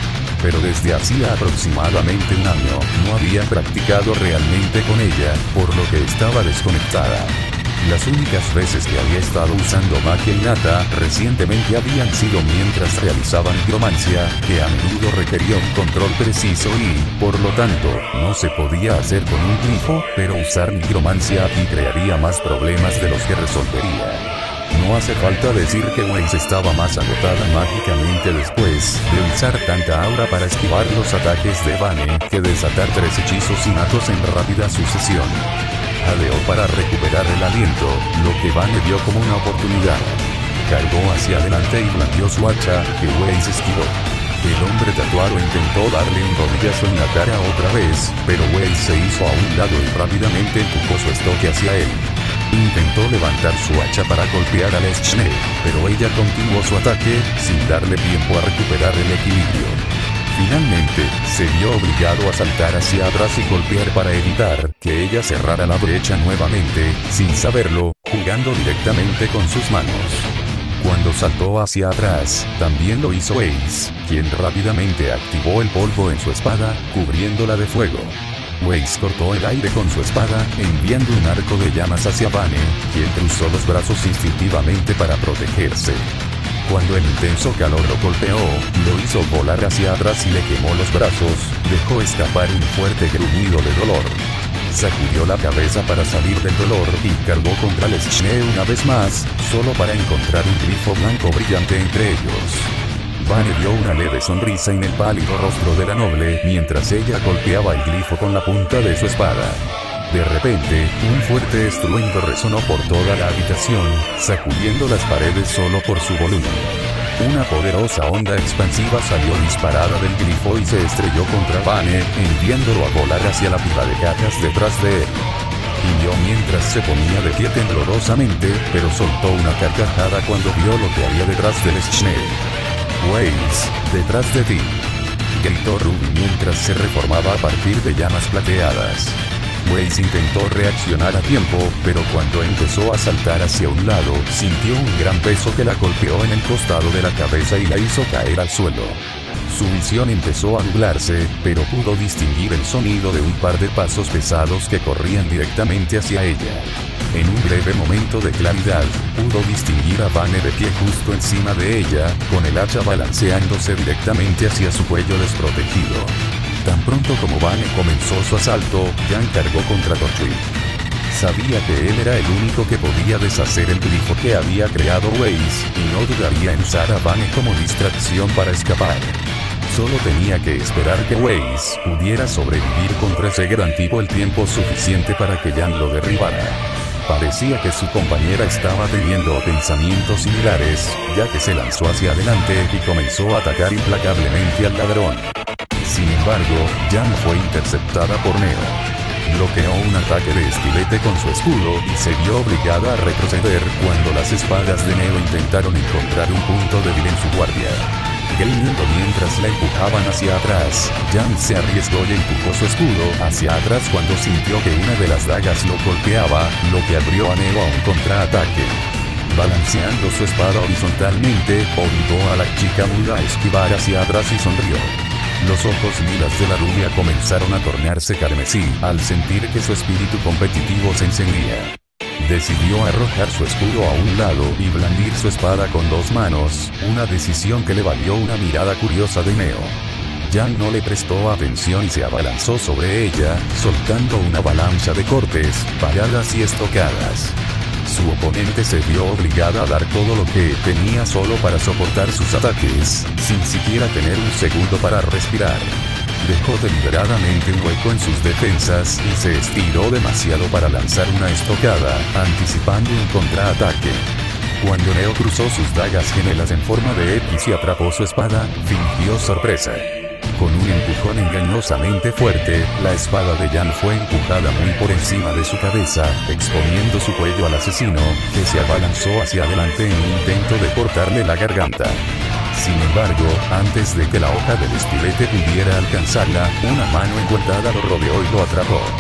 Speaker 1: pero desde hacía aproximadamente un año, no había practicado realmente con ella, por lo que estaba desconectada. Las únicas veces que había estado usando magia innata recientemente habían sido mientras realizaba nigromancia, que a menudo requería un control preciso y, por lo tanto, no se podía hacer con un glifo, pero usar nigromancia aquí crearía más problemas de los que resolvería. No hace falta decir que Weiss estaba más agotada mágicamente después de usar tanta aura para esquivar los ataques de Vane que desatar 3 hechizos innatos en rápida sucesión. Jadeó para recuperar el aliento, lo que Vane vio como una oportunidad. Cargó hacia adelante y blandió su hacha, que Weiss esquivó. El hombre tatuado intentó darle un rodillazo en la cara otra vez, pero Weiss se hizo a un lado y rápidamente empujó su estoque hacia él. Intentó levantar su hacha para golpear a Leschne, pero ella continuó su ataque, sin darle tiempo a recuperar el equilibrio. Finalmente, se vio obligado a saltar hacia atrás y golpear para evitar que ella cerrara la brecha nuevamente, sin saberlo, jugando directamente con sus manos. Cuando saltó hacia atrás, también lo hizo Weiss, quien rápidamente activó el polvo en su espada, cubriéndola de fuego. Weiss cortó el aire con su espada, enviando un arco de llamas hacia Vane, quien cruzó los brazos instintivamente para protegerse. Cuando el intenso calor lo golpeó, lo hizo volar hacia atrás y le quemó los brazos, dejó escapar un fuerte gruñido de dolor. Sacudió la cabeza para salir del dolor y cargó contra Leschne una vez más, solo para encontrar un grifo blanco brillante entre ellos. Vane vio una leve sonrisa en el pálido rostro de la noble mientras ella golpeaba el glifo con la punta de su espada. De repente, un fuerte estruendo resonó por toda la habitación, sacudiendo las paredes solo por su volumen. Una poderosa onda expansiva salió disparada del glifo y se estrelló contra Vane, enviándolo a volar hacia la pila de cajas detrás de él. Gimió mientras se ponía de pie temblorosamente, pero soltó una carcajada cuando vio lo que había detrás de Leschne. Weiss, detrás de ti, gritó Ruby mientras se reformaba a partir de llamas plateadas. Weiss intentó reaccionar a tiempo, pero cuando empezó a saltar hacia un lado, sintió un gran peso que la golpeó en el costado de la cabeza y la hizo caer al suelo. Su visión empezó a nublarse, pero pudo distinguir el sonido de un par de pasos pesados que corrían directamente hacia ella. En un breve momento de claridad, pudo distinguir a Vane de pie justo encima de ella, con el hacha balanceándose directamente hacia su cuello desprotegido. Tan pronto como Vane comenzó su asalto, Jan cargó contra Torchwick. Sabía que él era el único que podía deshacer el glifo que había creado Weiss, y no dudaría en usar a Vane como distracción para escapar. Solo tenía que esperar que Weiss pudiera sobrevivir contra ese gran tipo el tiempo suficiente para que Jan lo derribara. Parecía que su compañera estaba teniendo pensamientos similares, ya que se lanzó hacia adelante y comenzó a atacar implacablemente al ladrón. Sin embargo, Jan fue interceptada por Neo. Bloqueó un ataque de estilete con su escudo y se vio obligada a retroceder cuando las espadas de Neo intentaron encontrar un punto débil en su guardia. Gimiendo mientras la empujaban hacia atrás, Jan se arriesgó y empujó su escudo hacia atrás cuando sintió que una de las dagas lo golpeaba, lo que abrió a Neo a un contraataque. Balanceando su espada horizontalmente, obligó a la chica muda a esquivar hacia atrás y sonrió. Los ojos lilas de la rubia comenzaron a tornearse carmesí al sentir que su espíritu competitivo se encendía. Decidió arrojar su escudo a un lado y blandir su espada con 2 manos, una decisión que le valió una mirada curiosa de Neo. Jan no le prestó atención y se abalanzó sobre ella, soltando una avalancha de cortes, paradas y estocadas. Su oponente se vio obligada a dar todo lo que tenía solo para soportar sus ataques, sin siquiera tener un segundo para respirar. Dejó deliberadamente un hueco en sus defensas y se estiró demasiado para lanzar una estocada, anticipando un contraataque. Cuando Neo cruzó sus dagas gemelas en forma de X y atrapó su espada, fingió sorpresa. Con un empujón engañosamente fuerte, la espada de Jan fue empujada muy por encima de su cabeza, exponiendo su cuello al asesino, que se abalanzó hacia adelante en un intento de cortarle la garganta. Sin embargo, antes de que la hoja del estilete pudiera alcanzarla, una mano enguantada lo rodeó y lo atrapó.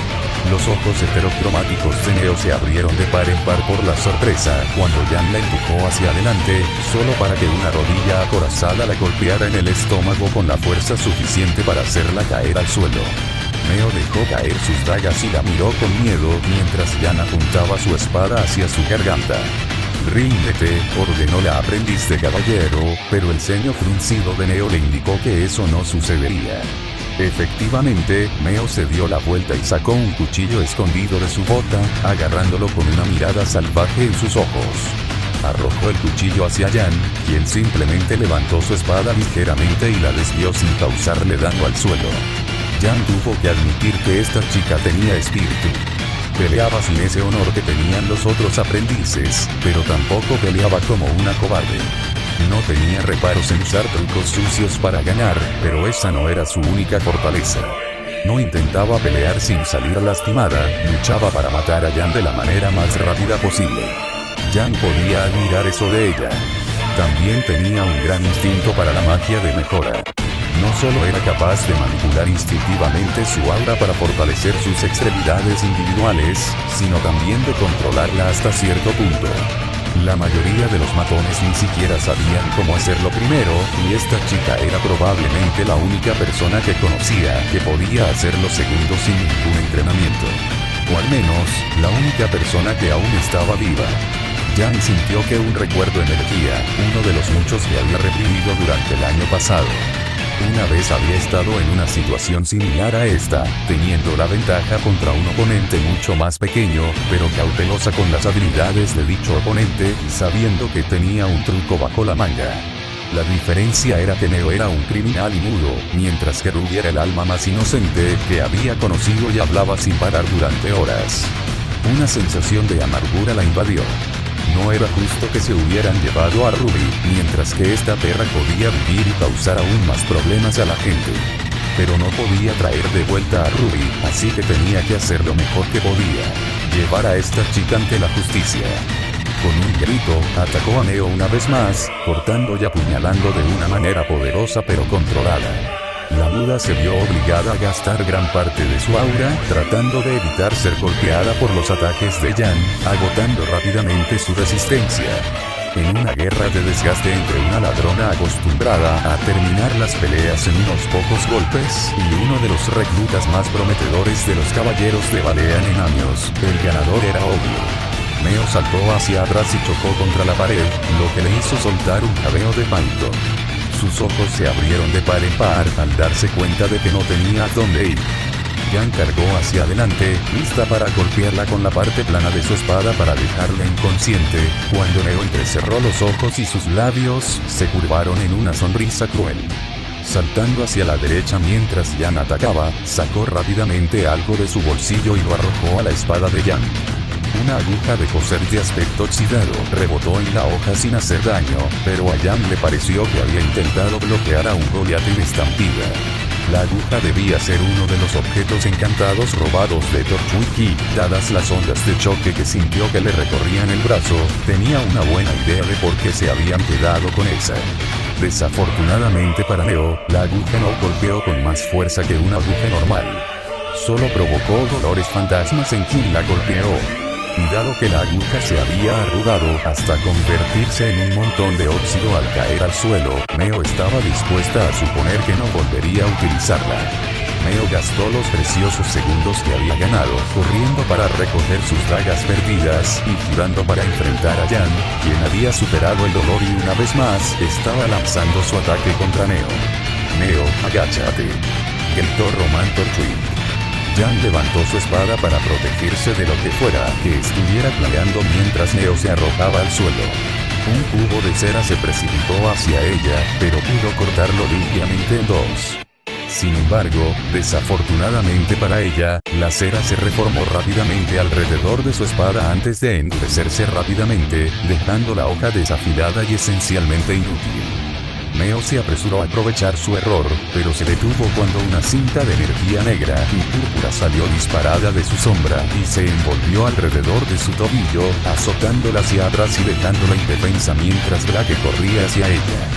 Speaker 1: Los ojos heterocromáticos de Neo se abrieron de par en par por la sorpresa cuando Yang la empujó hacia adelante, solo para que una rodilla acorazada la golpeara en el estómago con la fuerza suficiente para hacerla caer al suelo. Neo dejó caer sus dagas y la miró con miedo mientras Yang apuntaba su espada hacia su garganta. «Ríndete», ordenó la aprendiz de caballero, pero el ceño fruncido de Neo le indicó que eso no sucedería. Efectivamente, Neo se dio la vuelta y sacó un cuchillo escondido de su bota, agarrándolo con una mirada salvaje en sus ojos. Arrojó el cuchillo hacia Yang, quien simplemente levantó su espada ligeramente y la desvió sin causarle daño al suelo. Yang tuvo que admitir que esta chica tenía espíritu. Peleaba sin ese honor que tenían los otros aprendices, pero tampoco peleaba como una cobarde. No tenía reparos en usar trucos sucios para ganar, pero esa no era su única fortaleza. No intentaba pelear sin salir lastimada, luchaba para matar a Yang de la manera más rápida posible. Yang podía admirar eso de ella. También tenía un gran instinto para la magia de mejora. No solo era capaz de manipular instintivamente su aura para fortalecer sus extremidades individuales, sino también de controlarla hasta cierto punto. La mayoría de los matones ni siquiera sabían cómo hacerlo primero, y esta chica era probablemente la única persona que conocía que podía hacerlo segundo sin ningún entrenamiento. O al menos, la única persona que aún estaba viva. Yang sintió que un recuerdo emergía, uno de los muchos que había reprimido durante el año pasado. Una vez había estado en una situación similar a esta, teniendo la ventaja contra un oponente mucho más pequeño, pero cautelosa con las habilidades de dicho oponente, sabiendo que tenía un truco bajo la manga. La diferencia era que Neo era un criminal y mudo, mientras que Ruby era el alma más inocente que había conocido y hablaba sin parar durante horas. Una sensación de amargura la invadió. No era justo que se hubieran llevado a Ruby, mientras que esta perra podía vivir y causar aún más problemas a la gente. Pero no podía traer de vuelta a Ruby, así que tenía que hacer lo mejor que podía: llevar a esta chica ante la justicia. Con un grito, atacó a Neo una vez más, cortando y apuñalando de una manera poderosa pero controlada. La muda se vio obligada a gastar gran parte de su aura, tratando de evitar ser golpeada por los ataques de Yang, agotando rápidamente su resistencia. En una guerra de desgaste entre una ladrona acostumbrada a terminar las peleas en unos pocos golpes, y uno de los reclutas más prometedores de los caballeros de Balean en años, el ganador era obvio. Neo saltó hacia atrás y chocó contra la pared, lo que le hizo soltar un jadeo de pánico. Sus ojos se abrieron de par en par al darse cuenta de que no tenía dónde ir. Yang cargó hacia adelante, lista para golpearla con la parte plana de su espada para dejarla inconsciente, cuando Neo entrecerró los ojos y sus labios se curvaron en una sonrisa cruel. Saltando hacia la derecha mientras Yang atacaba, sacó rápidamente algo de su bolsillo y lo arrojó a la espada de Yang. Una aguja de coser de aspecto oxidado rebotó en la hoja sin hacer daño, pero a Yang le pareció que había intentado bloquear a un Goliat en estampida. La aguja debía ser uno de los objetos encantados robados de Torchwick, dadas las ondas de choque que sintió que le recorrían el brazo, tenía una buena idea de por qué se habían quedado con esa. Desafortunadamente para Neo, la aguja no golpeó con más fuerza que una aguja normal. Solo provocó dolores fantasmas en quien la golpeó. Y dado que la aguja se había arrugado hasta convertirse en un montón de óxido al caer al suelo, Neo estaba dispuesta a suponer que no volvería a utilizarla. Neo gastó los preciosos segundos que había ganado, corriendo para recoger sus dagas perdidas, y girando para enfrentar a Yang, quien había superado el dolor y una vez más, estaba lanzando su ataque contra Neo. «Neo, agáchate», gritó Roman Torchwick. Yang levantó su espada para protegerse de lo que fuera que estuviera planeando mientras Neo se arrojaba al suelo. Un cubo de cera se precipitó hacia ella, pero pudo cortarlo limpiamente en dos. Sin embargo, desafortunadamente para ella, la cera se reformó rápidamente alrededor de su espada antes de endurecerse rápidamente, dejando la hoja desafilada y esencialmente inútil. Neo se apresuró a aprovechar su error, pero se detuvo cuando una cinta de energía negra y púrpura salió disparada de su sombra y se envolvió alrededor de su tobillo, azotándola hacia atrás y dejándola indefensa mientras Blake corría hacia ella.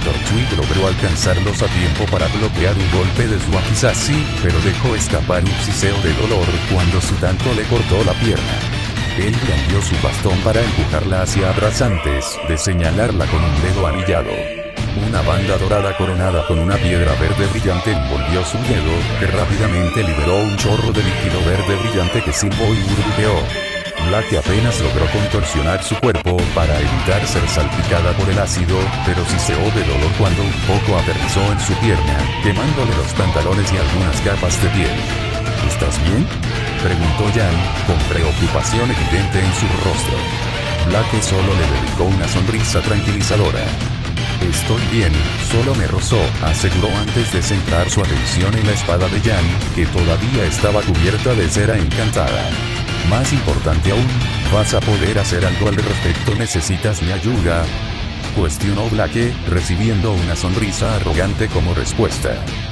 Speaker 1: Torchwick logró alcanzarlos a tiempo para bloquear un golpe de su Akizashi, pero dejó escapar un siseo de dolor cuando su tanto le cortó la pierna. Él blandió su bastón para empujarla hacia atrás antes de señalarla con un dedo anillado. Una banda dorada coronada con una piedra verde brillante envolvió su dedo, que rápidamente liberó un chorro de líquido verde brillante que silbó y burbujeó. Black apenas logró contorsionar su cuerpo para evitar ser salpicada por el ácido, pero siseó de dolor cuando un poco aterrizó en su pierna, quemándole los pantalones y algunas capas de piel. ¿Estás bien?, preguntó Jan, con preocupación evidente en su rostro. Black solo le dedicó una sonrisa tranquilizadora. Estoy bien, solo me rozó, aseguró antes de centrar su atención en la espada de Jan, que todavía estaba cubierta de cera encantada. Más importante aún, ¿vas a poder hacer algo al respecto? ¿Necesitas mi ayuda?, cuestionó Blake, recibiendo una sonrisa arrogante como respuesta.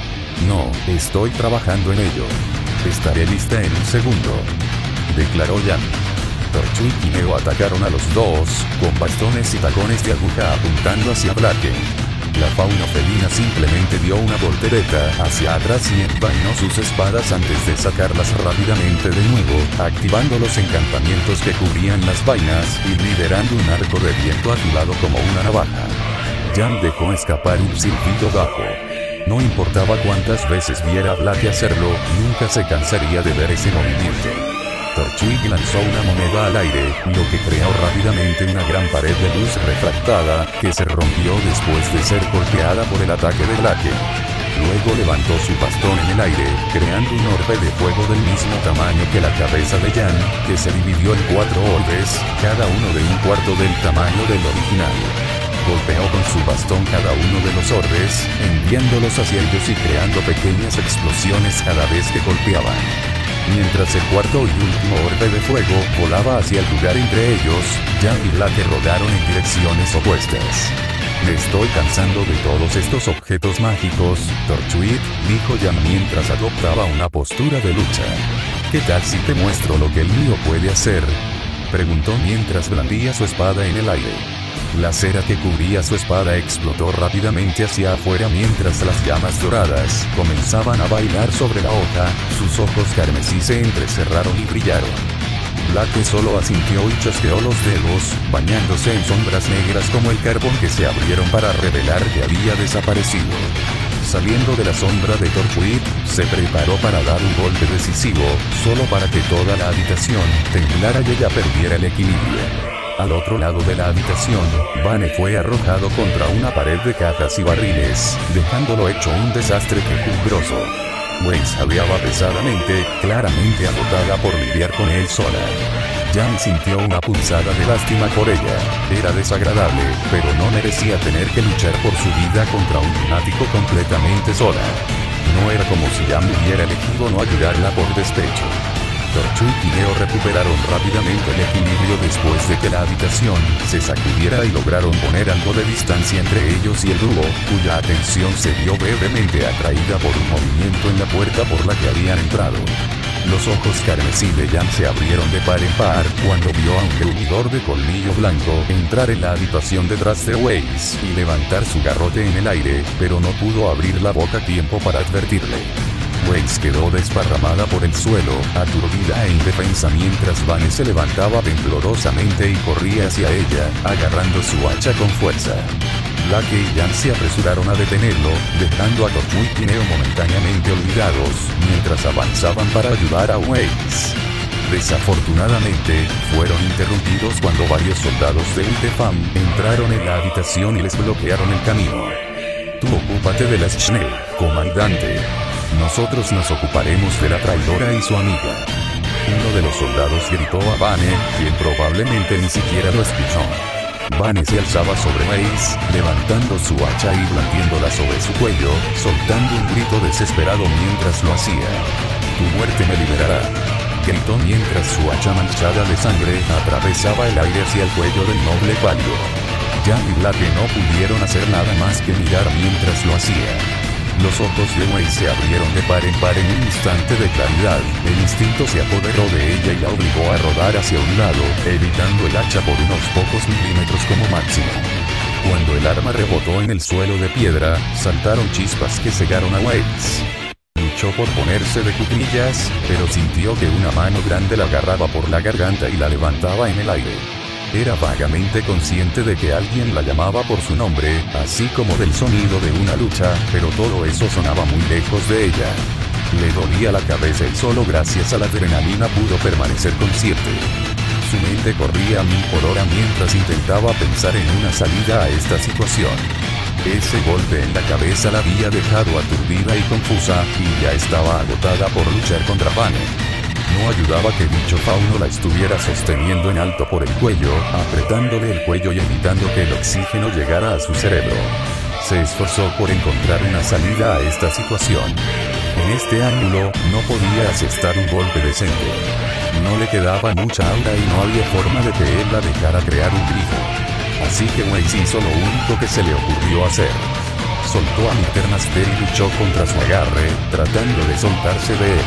Speaker 1: No, estoy trabajando en ello. Estaré lista en un segundo, declaró Jan. Torchwick y Neo atacaron a los dos, con bastones y tacones de aguja apuntando hacia Blake. La fauna felina simplemente dio una voltereta hacia atrás y envainó sus espadas antes de sacarlas rápidamente de nuevo, activando los encantamientos que cubrían las vainas y liberando un arco de viento afilado como una navaja. Jan dejó escapar un silbido bajo. No importaba cuántas veces viera a Blake hacerlo, nunca se cansaría de ver ese movimiento. Torchwick lanzó una moneda al aire, lo que creó rápidamente una gran pared de luz refractada, que se rompió después de ser golpeada por el ataque de Blake. Luego levantó su bastón en el aire, creando un orbe de fuego del mismo tamaño que la cabeza de Jan, que se dividió en 4 orbes, cada uno de un cuarto del tamaño del original. Golpeó con su bastón cada uno de los orbes, enviándolos hacia ellos y creando pequeñas explosiones cada vez que golpeaban. Mientras el cuarto y último orbe de fuego volaba hacia el lugar entre ellos, Jan y Blake rodaron en direcciones opuestas. Me estoy cansando de todos estos objetos mágicos, Torchwick, dijo Jan mientras adoptaba una postura de lucha. ¿Qué tal si te muestro lo que el mío puede hacer?, preguntó mientras blandía su espada en el aire. La cera que cubría su espada explotó rápidamente hacia afuera mientras las llamas doradas comenzaban a bailar sobre la hoja, sus ojos carmesí se entrecerraron y brillaron. Blake solo asintió y chasqueó los dedos, bañándose en sombras negras como el carbón que se abrieron para revelar que había desaparecido. Saliendo de la sombra de Torchwick, se preparó para dar un golpe decisivo, solo para que toda la habitación temblara y ella perdiera el equilibrio. Al otro lado de la habitación, Vane fue arrojado contra una pared de cajas y barriles, dejándolo hecho un desastre quejumbroso. Weiss jadeaba pesadamente, claramente agotada por lidiar con él sola. Jan sintió una punzada de lástima por ella. Era desagradable, pero no merecía tener que luchar por su vida contra un lunático completamente sola. No era como si Jan hubiera elegido no ayudarla por despecho. Torchwick y Neo recuperaron rápidamente el equilibrio después de que la habitación se sacudiera y lograron poner algo de distancia entre ellos y el dúo, cuya atención se vio brevemente atraída por un movimiento en la puerta por la que habían entrado. Los ojos carmesí de Jan se abrieron de par en par cuando vio a un gruñidor de colmillo blanco entrar en la habitación detrás de Weiss y levantar su garrote en el aire, pero no pudo abrir la boca a tiempo para advertirle. Weiss quedó desparramada por el suelo, aturdida e indefensa mientras Vane se levantaba temblorosamente y corría hacia ella, agarrando su hacha con fuerza. Blake y Jan se apresuraron a detenerlo, dejando a Torchwick y Neo momentáneamente olvidados, mientras avanzaban para ayudar a Weiss. Desafortunadamente, fueron interrumpidos cuando varios soldados de Ultefam entraron en la habitación y les bloquearon el camino. Tú ocúpate de las Schnee, comandante. Nosotros nos ocuparemos de la traidora y su amiga. Uno de los soldados gritó a Vane, quien probablemente ni siquiera lo escuchó. Vane se alzaba sobre Weiss, levantando su hacha y blandiéndola sobre su cuello, soltando un grito desesperado mientras lo hacía. Tu muerte me liberará, gritó mientras su hacha manchada de sangre atravesaba el aire hacia el cuello del noble pálido. Jan y Blake no pudieron hacer nada más que mirar mientras lo hacía. Los ojos de Weiss se abrieron de par en par en un instante de claridad. El instinto se apoderó de ella y la obligó a rodar hacia un lado, evitando el hacha por unos pocos milímetros como máximo. Cuando el arma rebotó en el suelo de piedra, saltaron chispas que cegaron a Weiss. Luchó por ponerse de cuclillas, pero sintió que una mano grande la agarraba por la garganta y la levantaba en el aire. Era vagamente consciente de que alguien la llamaba por su nombre, así como del sonido de una lucha, pero todo eso sonaba muy lejos de ella. Le dolía la cabeza y solo gracias a la adrenalina pudo permanecer consciente. Su mente corría a 1000 por hora mientras intentaba pensar en una salida a esta situación. Ese golpe en la cabeza la había dejado aturdida y confusa, y ya estaba agotada por luchar contra Vane. No ayudaba que dicho fauno la estuviera sosteniendo en alto por el cuello, apretándole el cuello y evitando que el oxígeno llegara a su cerebro. Se esforzó por encontrar una salida a esta situación. En este ángulo, no podía asestar un golpe decente. No le quedaba mucha aura y no había forma de que él la dejara crear un grifo. Así que Weiss hizo lo único que se le ocurrió hacer. Soltó a Miternaster y luchó contra su agarre, tratando de soltarse de él.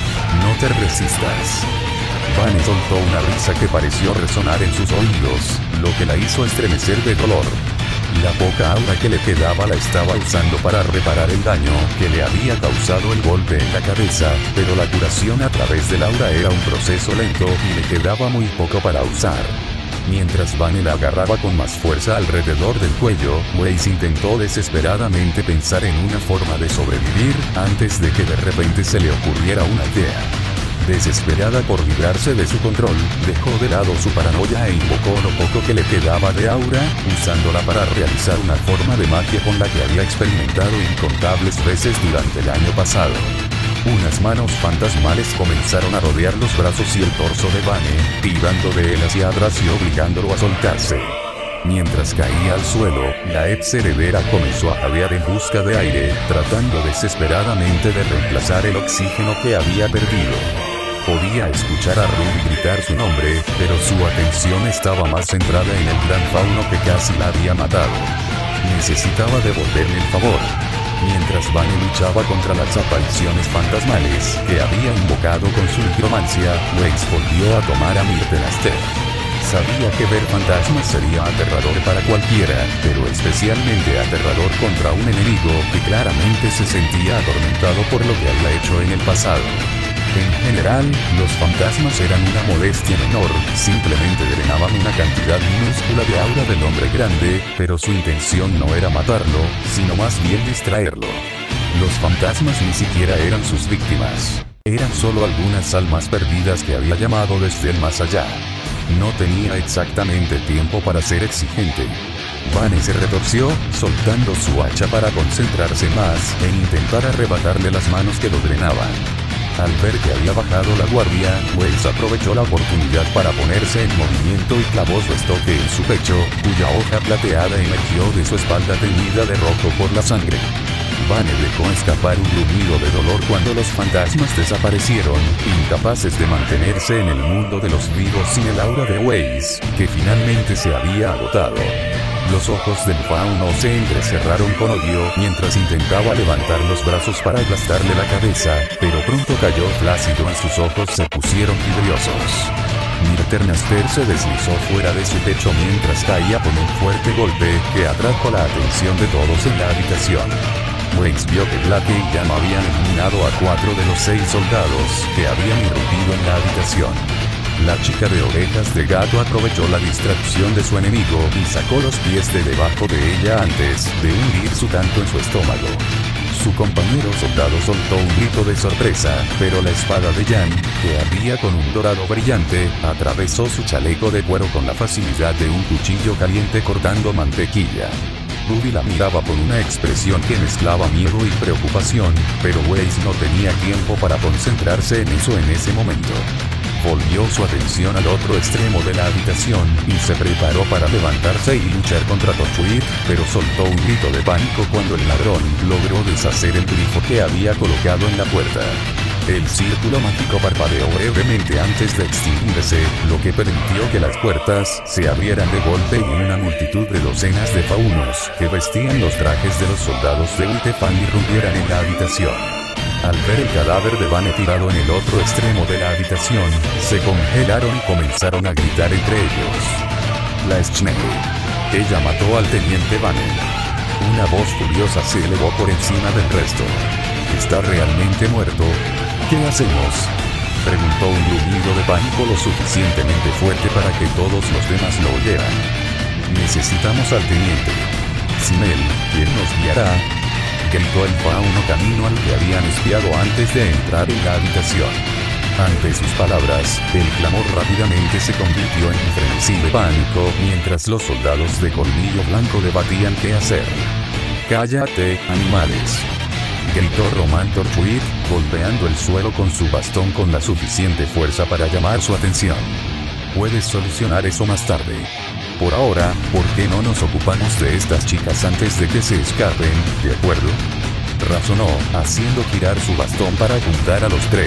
Speaker 1: No te resistas. Vane soltó una risa que pareció resonar en sus oídos, lo que la hizo estremecer de dolor. La poca aura que le quedaba la estaba usando para reparar el daño que le había causado el golpe en la cabeza, pero la curación a través del aura era un proceso lento y le quedaba muy poco para usar. Mientras Vane la agarraba con más fuerza alrededor del cuello, Weiss intentó desesperadamente pensar en una forma de sobrevivir, antes de que de repente se le ocurriera una idea. Desesperada por librarse de su control, dejó de lado su paranoia e invocó lo poco que le quedaba de aura, usándola para realizar una forma de magia con la que había experimentado incontables veces durante el año pasado. Unas manos fantasmales comenzaron a rodear los brazos y el torso de Vane, tirando de él hacia atrás y obligándolo a soltarse. Mientras caía al suelo, la ex heredera comenzó a jadear en busca de aire, tratando desesperadamente de reemplazar el oxígeno que había perdido. Podía escuchar a Ruby gritar su nombre, pero su atención estaba más centrada en el gran fauno que casi la había matado. Necesitaba devolverle el favor. Mientras Vane luchaba contra las apariciones fantasmales que había invocado con su nigromancia, Weiss volvió a tomar a Miternaster. Sabía que ver fantasmas sería aterrador para cualquiera, pero especialmente aterrador contra un enemigo que claramente se sentía atormentado por lo que había hecho en el pasado. En general, los fantasmas eran una molestia menor, simplemente drenaban una cantidad minúscula de aura del hombre grande, pero su intención no era matarlo, sino más bien distraerlo. Los fantasmas ni siquiera eran sus víctimas. Eran solo algunas almas perdidas que había llamado desde el más allá. No tenía exactamente tiempo para ser exigente. Vane se retorció, soltando su hacha para concentrarse más en intentar arrebatarle las manos que lo drenaban. Al ver que había bajado la guardia, Weiss aprovechó la oportunidad para ponerse en movimiento y clavó su estoque en su pecho, cuya hoja plateada emergió de su espalda teñida de rojo por la sangre. Vane dejó escapar un gruñido de dolor cuando los fantasmas desaparecieron, incapaces de mantenerse en el mundo de los vivos sin el aura de Weiss, que finalmente se había agotado. Los ojos del fauno se entrecerraron con odio mientras intentaba levantar los brazos para aplastarle la cabeza, pero pronto cayó flácido y sus ojos se pusieron vidriosos. Miternaster se deslizó fuera de su techo mientras caía con un fuerte golpe que atrajo la atención de todos en la habitación. Weiss vio que Blake y Jan habían eliminado a 4 de los 6 soldados que habían irrumpido en la habitación. La chica de orejas de gato aprovechó la distracción de su enemigo y sacó los pies de debajo de ella antes de hundir su tanto en su estómago. Su compañero soldado soltó un grito de sorpresa, pero la espada de Jan, que ardía con un dorado brillante, atravesó su chaleco de cuero con la facilidad de un cuchillo caliente cortando mantequilla. Ruby la miraba con una expresión que mezclaba miedo y preocupación, pero Weiss no tenía tiempo para concentrarse en eso en ese momento. Volvió su atención al otro extremo de la habitación y se preparó para levantarse y luchar contra Torchwood, pero soltó un grito de pánico cuando el ladrón logró deshacer el grifo que había colocado en la puerta. El círculo mágico parpadeó brevemente antes de extinguirse, lo que permitió que las puertas se abrieran de golpe y una multitud de docenas de faunos que vestían los trajes de los soldados de Ultefan irrumpieran en la habitación. Al ver el cadáver de Vane tirado en el otro extremo de la habitación, se congelaron y comenzaron a gritar entre ellos. La Schnee. Ella mató al teniente Banner. Una voz furiosa se elevó por encima del resto. ¿Está realmente muerto? ¿Qué hacemos?, preguntó un gruñido de pánico lo suficientemente fuerte para que todos los demás lo oyeran. Necesitamos al teniente. Sin él, ¿quién nos guiará?, gritó el fauno camino al que habían espiado antes de entrar en la habitación. Ante sus palabras, el clamor rápidamente se convirtió en un frenesí de pánico mientras los soldados de Colmillo Blanco debatían qué hacer. «¡Cállate, animales!», gritó Román Torchwick, golpeando el suelo con su bastón con la suficiente fuerza para llamar su atención. «Puedes solucionar eso más tarde. Por ahora, ¿por qué no nos ocupamos de estas chicas antes de que se escapen, de acuerdo?», razonó, haciendo girar su bastón para apuntar a los tres.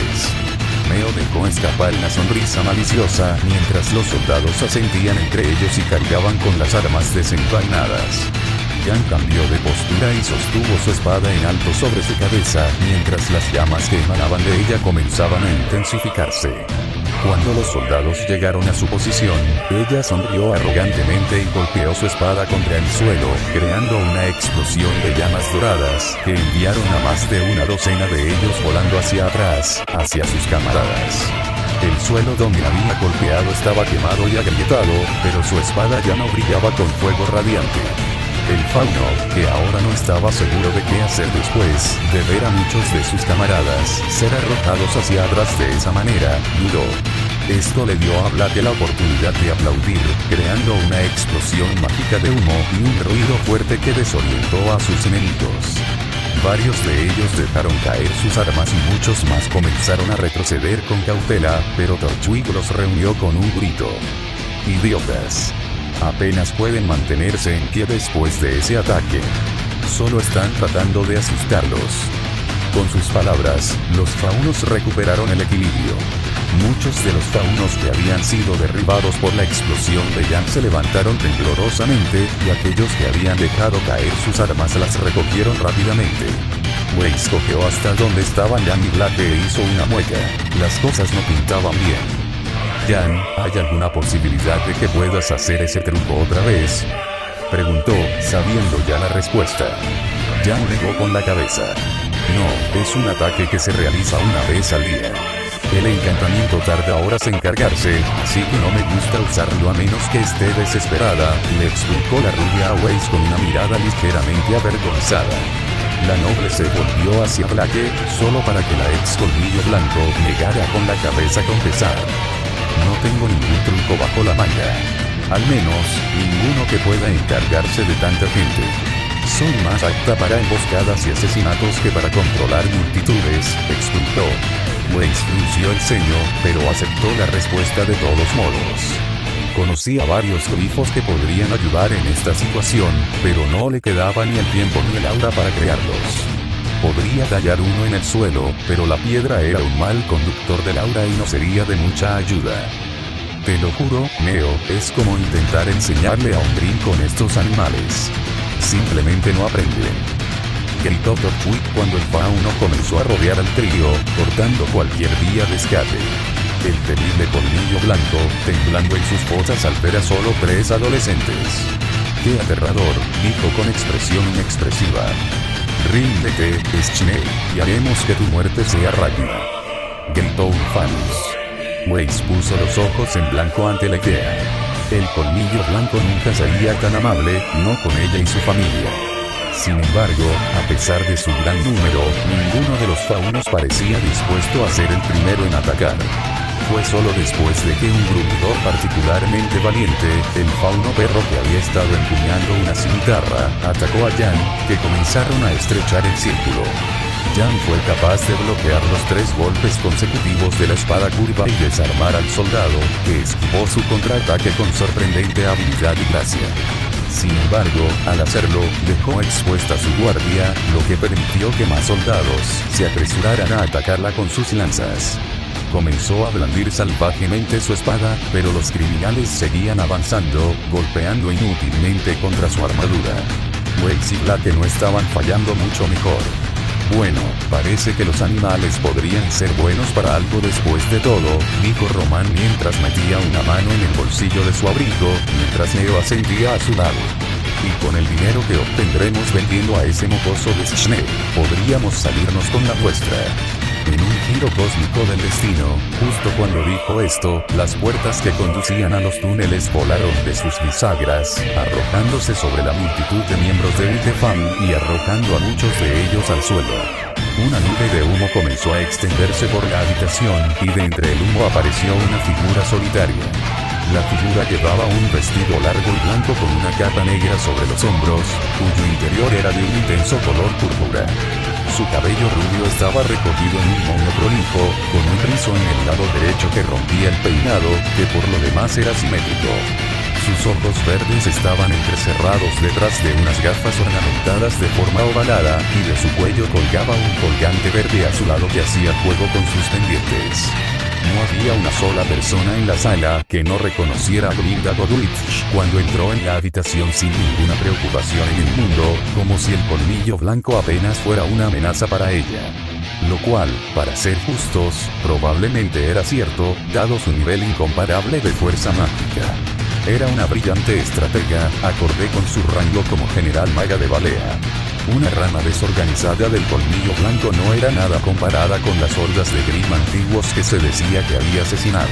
Speaker 1: Meo dejó escapar una sonrisa maliciosa mientras los soldados asentían entre ellos y cargaban con las armas desenvainadas. Jan cambió de postura y sostuvo su espada en alto sobre su cabeza mientras las llamas que emanaban de ella comenzaban a intensificarse. Cuando los soldados llegaron a su posición, ella sonrió arrogantemente y golpeó su espada contra el suelo, creando una explosión de llamas doradas que enviaron a más de una docena de ellos volando hacia atrás, hacia sus camaradas. El suelo donde había golpeado estaba quemado y agrietado, pero su espada ya no brillaba con fuego radiante. El fauno, que ahora no estaba seguro de qué hacer después de ver a muchos de sus camaradas ser arrojados hacia atrás de esa manera, dudó. Esto le dio a Blake la oportunidad de aplaudir, creando una explosión mágica de humo y un ruido fuerte que desorientó a sus enemigos. Varios de ellos dejaron caer sus armas y muchos más comenzaron a retroceder con cautela, pero Torchwick los reunió con un grito. «¡Idiotas! Apenas pueden mantenerse en pie después de ese ataque. Solo están tratando de asustarlos». Con sus palabras, los faunos recuperaron el equilibrio. Muchos de los faunos que habían sido derribados por la explosión de Jan se levantaron temblorosamente, y aquellos que habían dejado caer sus armas las recogieron rápidamente. Weiss cogió hasta donde estaban Jan y Blake e hizo una mueca. Las cosas no pintaban bien. «Jan, ¿hay alguna posibilidad de que puedas hacer ese truco otra vez?», preguntó, sabiendo ya la respuesta. Jan negó con la cabeza. «No, es un ataque que se realiza una vez al día. El encantamiento tarda horas en cargarse, así que no me gusta usarlo a menos que esté desesperada», le explicó la rubia a Weiss con una mirada ligeramente avergonzada. La noble se volvió hacia Blake, solo para que la ex Colmillo Blanco negara con la cabeza con pesar. «No tengo ningún truco bajo la manga. Al menos, ninguno que pueda encargarse de tanta gente. Soy más apta para emboscadas y asesinatos que para controlar multitudes», explicó. Weiss frunció el ceño, pero aceptó la respuesta de todos modos. Conocía varios grifos que podrían ayudar en esta situación, pero no le quedaba ni el tiempo ni el aura para crearlos. Podría tallar uno en el suelo, pero la piedra era un mal conductor del aura y no sería de mucha ayuda. «Te lo juro, Neo, es como intentar enseñarle a un Dream con estos animales. Simplemente no aprenden», gritó Torchwick cuando el fauno comenzó a rodear al trío, cortando cualquier vía de escape. El terrible Colmillo Blanco, temblando en sus fosas al ver a solo 3 adolescentes. «¡Qué aterrador!», dijo con expresión inexpresiva. «Ríndete, Schneid, y haremos que tu muerte sea rápida», gritó Ulfanus. Weiss puso los ojos en blanco ante la idea. El Colmillo Blanco nunca sería tan amable, no con ella y su familia. Sin embargo, a pesar de su gran número, ninguno de los faunos parecía dispuesto a ser el primero en atacar. Fue solo después de que un gruñidor particularmente valiente, el fauno perro que había estado empuñando una cimitarra, atacó a Jan, que comenzaron a estrechar el círculo. Jan fue capaz de bloquear los 3 golpes consecutivos de la espada curva y desarmar al soldado, que esquivó su contraataque con sorprendente habilidad y gracia. Sin embargo, al hacerlo, dejó expuesta su guardia, lo que permitió que más soldados se apresuraran a atacarla con sus lanzas. Comenzó a blandir salvajemente su espada, pero los criminales seguían avanzando, golpeando inútilmente contra su armadura. Weiss y Blake no estaban fallando mucho mejor. Bueno, parece que los animales podrían ser buenos para algo después de todo, dijo Román mientras metía una mano en el bolsillo de su abrigo, mientras Neo ascendía a su lado. Y con el dinero que obtendremos vendiendo a ese mocoso de Cisne, podríamos salirnos con la nuestra. En un giro cósmico del destino, justo cuando dijo esto, las puertas que conducían a los túneles volaron de sus bisagras, arrojándose sobre la multitud de miembros de Ultefam y arrojando a muchos de ellos al suelo. Una nube de humo comenzó a extenderse por la habitación, y de entre el humo apareció una figura solitaria. La figura llevaba un vestido largo y blanco con una capa negra sobre los hombros, cuyo interior era de un intenso color púrpura. Su cabello rubio estaba recogido en un moño prolijo, con un rizo en el lado derecho que rompía el peinado, que por lo demás era simétrico. Sus ojos verdes estaban entrecerrados detrás de unas gafas ornamentadas de forma ovalada, y de su cuello colgaba un colgante verde azulado que hacía juego con sus pendientes. No había una sola persona en la sala que no reconociera a Glinda Godrich cuando entró en la habitación sin ninguna preocupación en el mundo, como si el colmillo blanco apenas fuera una amenaza para ella. Lo cual, para ser justos, probablemente era cierto, dado su nivel incomparable de fuerza mágica. Era una brillante estratega, acorde con su rango como general maga de Balea. Una rama desorganizada del colmillo blanco no era nada comparada con las hordas de Grimm antiguos que se decía que había asesinado.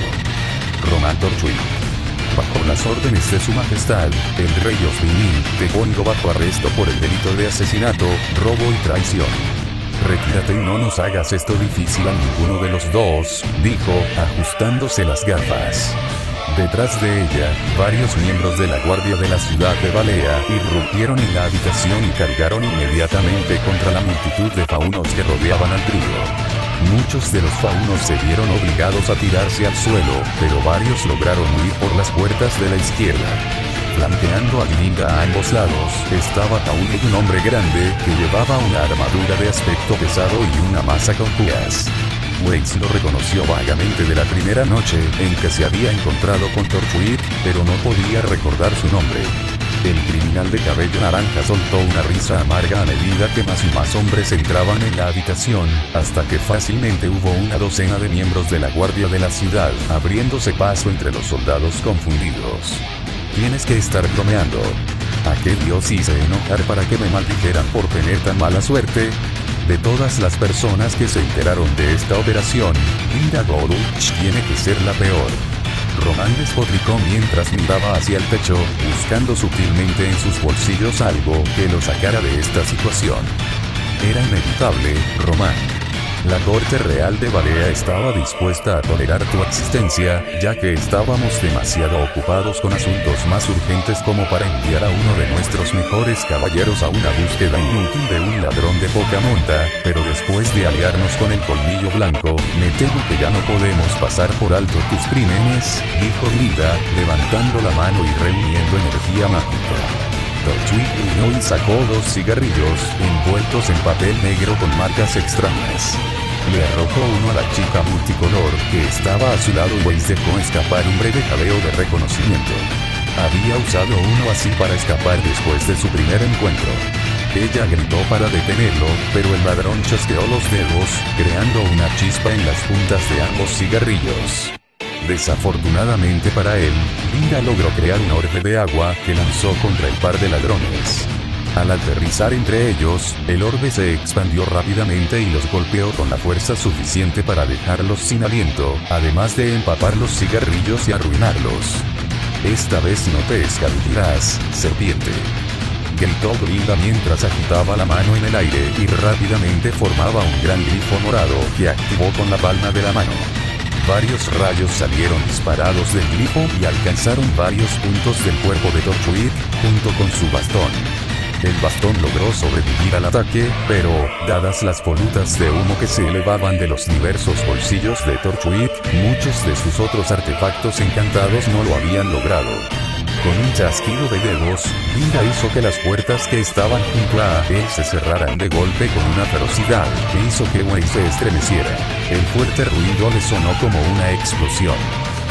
Speaker 1: Román Torchwick. Bajo las órdenes de su majestad, el rey Osmini, te pongo bajo arresto por el delito de asesinato, robo y traición. Retírate y no nos hagas esto difícil a ninguno de los dos, dijo, ajustándose las gafas. Detrás de ella, varios miembros de la guardia de la ciudad de Balea irrumpieron en la habitación y cargaron inmediatamente contra la multitud de faunos que rodeaban al trío. Muchos de los faunos se vieron obligados a tirarse al suelo, pero varios lograron huir por las puertas de la izquierda. Flanqueando a Glinda a ambos lados, estaba Tauni, un hombre grande que llevaba una armadura de aspecto pesado y una maza con púas. Weiss lo reconoció vagamente de la primera noche en que se había encontrado con Torchwick, pero no podía recordar su nombre. El criminal de cabello naranja soltó una risa amarga a medida que más y más hombres entraban en la habitación, hasta que fácilmente hubo una docena de miembros de la guardia de la ciudad, abriéndose paso entre los soldados confundidos. Tienes que estar bromeando. ¿A qué dios hice enojar para que me maldijeran por tener tan mala suerte? De todas las personas que se enteraron de esta operación, Glinda Godrich tiene que ser la peor. Román despotricó mientras miraba hacia el techo, buscando sutilmente en sus bolsillos algo que lo sacara de esta situación. Era inevitable, Román. La corte real de Balea estaba dispuesta a tolerar tu existencia, ya que estábamos demasiado ocupados con asuntos más urgentes como para enviar a uno de nuestros mejores caballeros a una búsqueda inútil de un ladrón de poca monta, pero después de aliarnos con el colmillo blanco, me temo que ya no podemos pasar por alto tus crímenes, dijo Glinda, levantando la mano y reuniendo energía mágica. Torchwick huyó y sacó 2 cigarrillos, envueltos en papel negro con marcas extrañas. Le arrojó uno a la chica multicolor que estaba a su lado y Weiss dejó escapar un breve jaleo de reconocimiento. Había usado uno así para escapar después de su primer encuentro. Ella gritó para detenerlo, pero el ladrón chasqueó los dedos, creando una chispa en las puntas de ambos cigarrillos. Desafortunadamente para él, Glinda logró crear un orbe de agua que lanzó contra el par de ladrones. Al aterrizar entre ellos, el orbe se expandió rápidamente y los golpeó con la fuerza suficiente para dejarlos sin aliento, además de empapar los cigarrillos y arruinarlos. Esta vez no te escabullirás, serpiente. Gritó Glinda mientras agitaba la mano en el aire y rápidamente formaba un gran grifo morado que activó con la palma de la mano. Varios rayos salieron disparados del glifo y alcanzaron varios puntos del cuerpo de Torchwick, junto con su bastón. El bastón logró sobrevivir al ataque, pero, dadas las volutas de humo que se elevaban de los diversos bolsillos de Torchwick, muchos de sus otros artefactos encantados no lo habían logrado. Con un chasquido de dedos, Glinda hizo que las puertas que estaban junto a él se cerraran de golpe con una ferocidad que hizo que Weiss se estremeciera. El fuerte ruido le sonó como una explosión.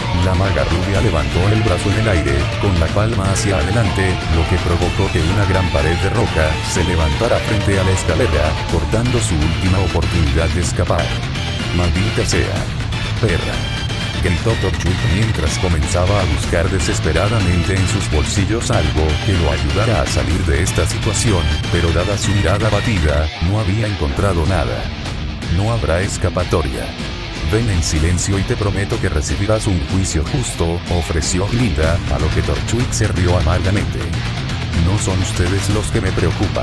Speaker 1: La maga rubia levantó el brazo en el aire, con la palma hacia adelante, lo que provocó que una gran pared de roca se levantara frente a la escalera, cortando su última oportunidad de escapar. ¡Maldita sea! ¡Perra!, gritó Torchwick mientras comenzaba a buscar desesperadamente en sus bolsillos algo que lo ayudara a salir de esta situación, pero dada su mirada abatida, no había encontrado nada. No habrá escapatoria. Ven en silencio y te prometo que recibirás un juicio justo, ofreció Glinda, a lo que Torchwick se rió amargamente. No son ustedes los que me preocupan,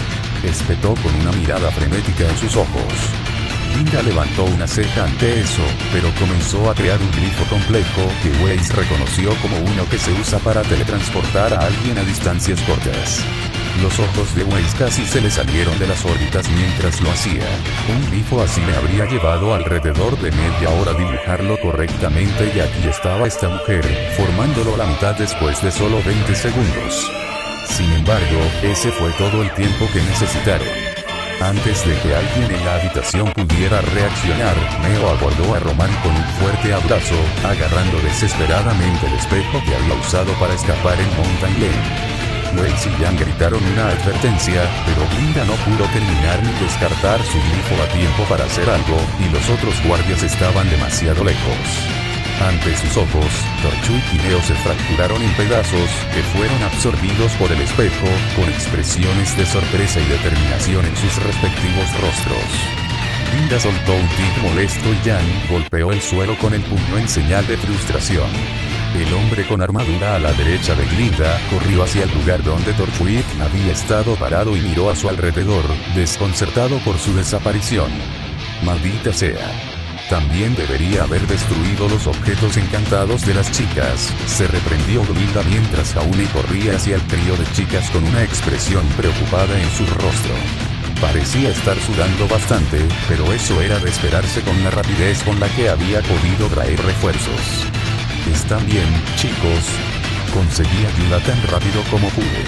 Speaker 1: espetó con una mirada frenética en sus ojos. Glinda levantó una ceja ante eso, pero comenzó a crear un grifo complejo que Weiss reconoció como uno que se usa para teletransportar a alguien a distancias cortas. Los ojos de Weiss casi se le salieron de las órbitas mientras lo hacía. Un grifo así le habría llevado alrededor de media hora dibujarlo correctamente y aquí estaba esta mujer, formándolo a la mitad después de solo 20 segundos. Sin embargo, ese fue todo el tiempo que necesitaron. Antes de que alguien en la habitación pudiera reaccionar, Neo abordó a Román con un fuerte abrazo, agarrando desesperadamente el espejo que había usado para escapar en Mountain Lane. Weiss y Jan gritaron una advertencia, pero Glinda no pudo terminar ni descartar su grifo a tiempo para hacer algo, y los otros guardias estaban demasiado lejos. Ante sus ojos, Torchwick y Neo se fracturaron en pedazos, que fueron absorbidos por el espejo, con expresiones de sorpresa y determinación en sus respectivos rostros. Glinda soltó un tic molesto y Jan golpeó el suelo con el puño en señal de frustración. El hombre con armadura a la derecha de Glinda corrió hacia el lugar donde Torchwick había estado parado y miró a su alrededor, desconcertado por su desaparición. Maldita sea. También debería haber destruido los objetos encantados de las chicas, se reprendió Glinda mientras Jaune corría hacia el trío de chicas con una expresión preocupada en su rostro. Parecía estar sudando bastante, pero eso era de esperarse con la rapidez con la que había podido traer refuerzos. «Están bien, chicos. Conseguí ayuda tan rápido como pude»,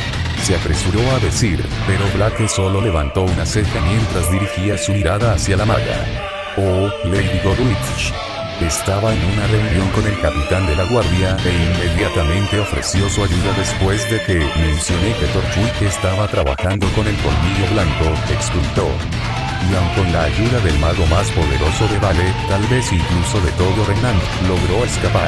Speaker 1: se apresuró a decir, pero Blake solo levantó una ceja mientras dirigía su mirada hacia la maga. «Oh, Lady Godwitch». Estaba en una reunión con el capitán de la guardia e inmediatamente ofreció su ayuda después de que mencioné que Torchwick estaba trabajando con el colmillo blanco, exultó. Y aun con la ayuda del mago más poderoso de Vale, tal vez incluso de todo Renan, logró escapar.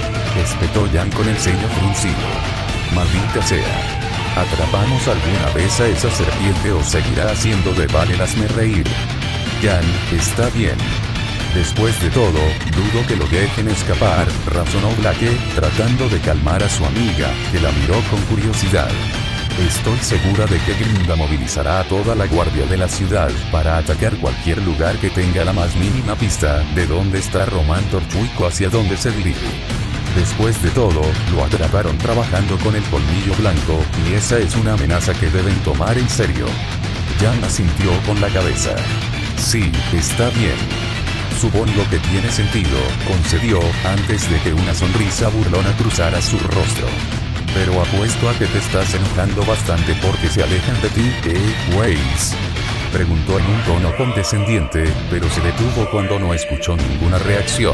Speaker 1: Espetó Jan con el ceño fruncido. Maldita sea. ¿Atrapamos alguna vez a esa serpiente o seguirá haciendo de Vale hazme reír? Jan, está bien. Después de todo, dudo que lo dejen escapar, razonó Blake, tratando de calmar a su amiga, que la miró con curiosidad. Estoy segura de que Glinda movilizará a toda la guardia de la ciudad para atacar cualquier lugar que tenga la más mínima pista de dónde está Román Torchwick o hacia dónde se dirige. Después de todo, lo atraparon trabajando con el colmillo blanco, y esa es una amenaza que deben tomar en serio. Jan asintió con la cabeza. Sí, está bien. Supongo que tiene sentido, concedió, antes de que una sonrisa burlona cruzara su rostro. Pero apuesto a que te estás enojando bastante porque se alejan de ti, Weiss. Preguntó en un tono condescendiente, pero se detuvo cuando no escuchó ninguna reacción.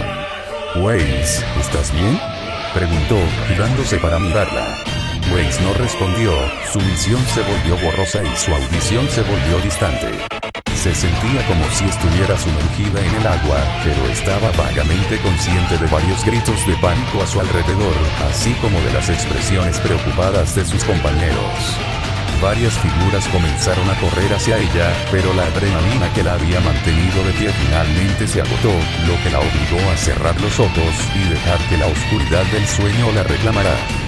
Speaker 1: Weiss, ¿estás bien?, preguntó, girándose para mirarla. Weiss no respondió, su visión se volvió borrosa y su audición se volvió distante. Se sentía como si estuviera sumergida en el agua, pero estaba vagamente consciente de varios gritos de pánico a su alrededor, así como de las expresiones preocupadas de sus compañeros. Varias figuras comenzaron a correr hacia ella, pero la adrenalina que la había mantenido de pie finalmente se agotó, lo que la obligó a cerrar los ojos y dejar que la oscuridad del sueño la reclamara.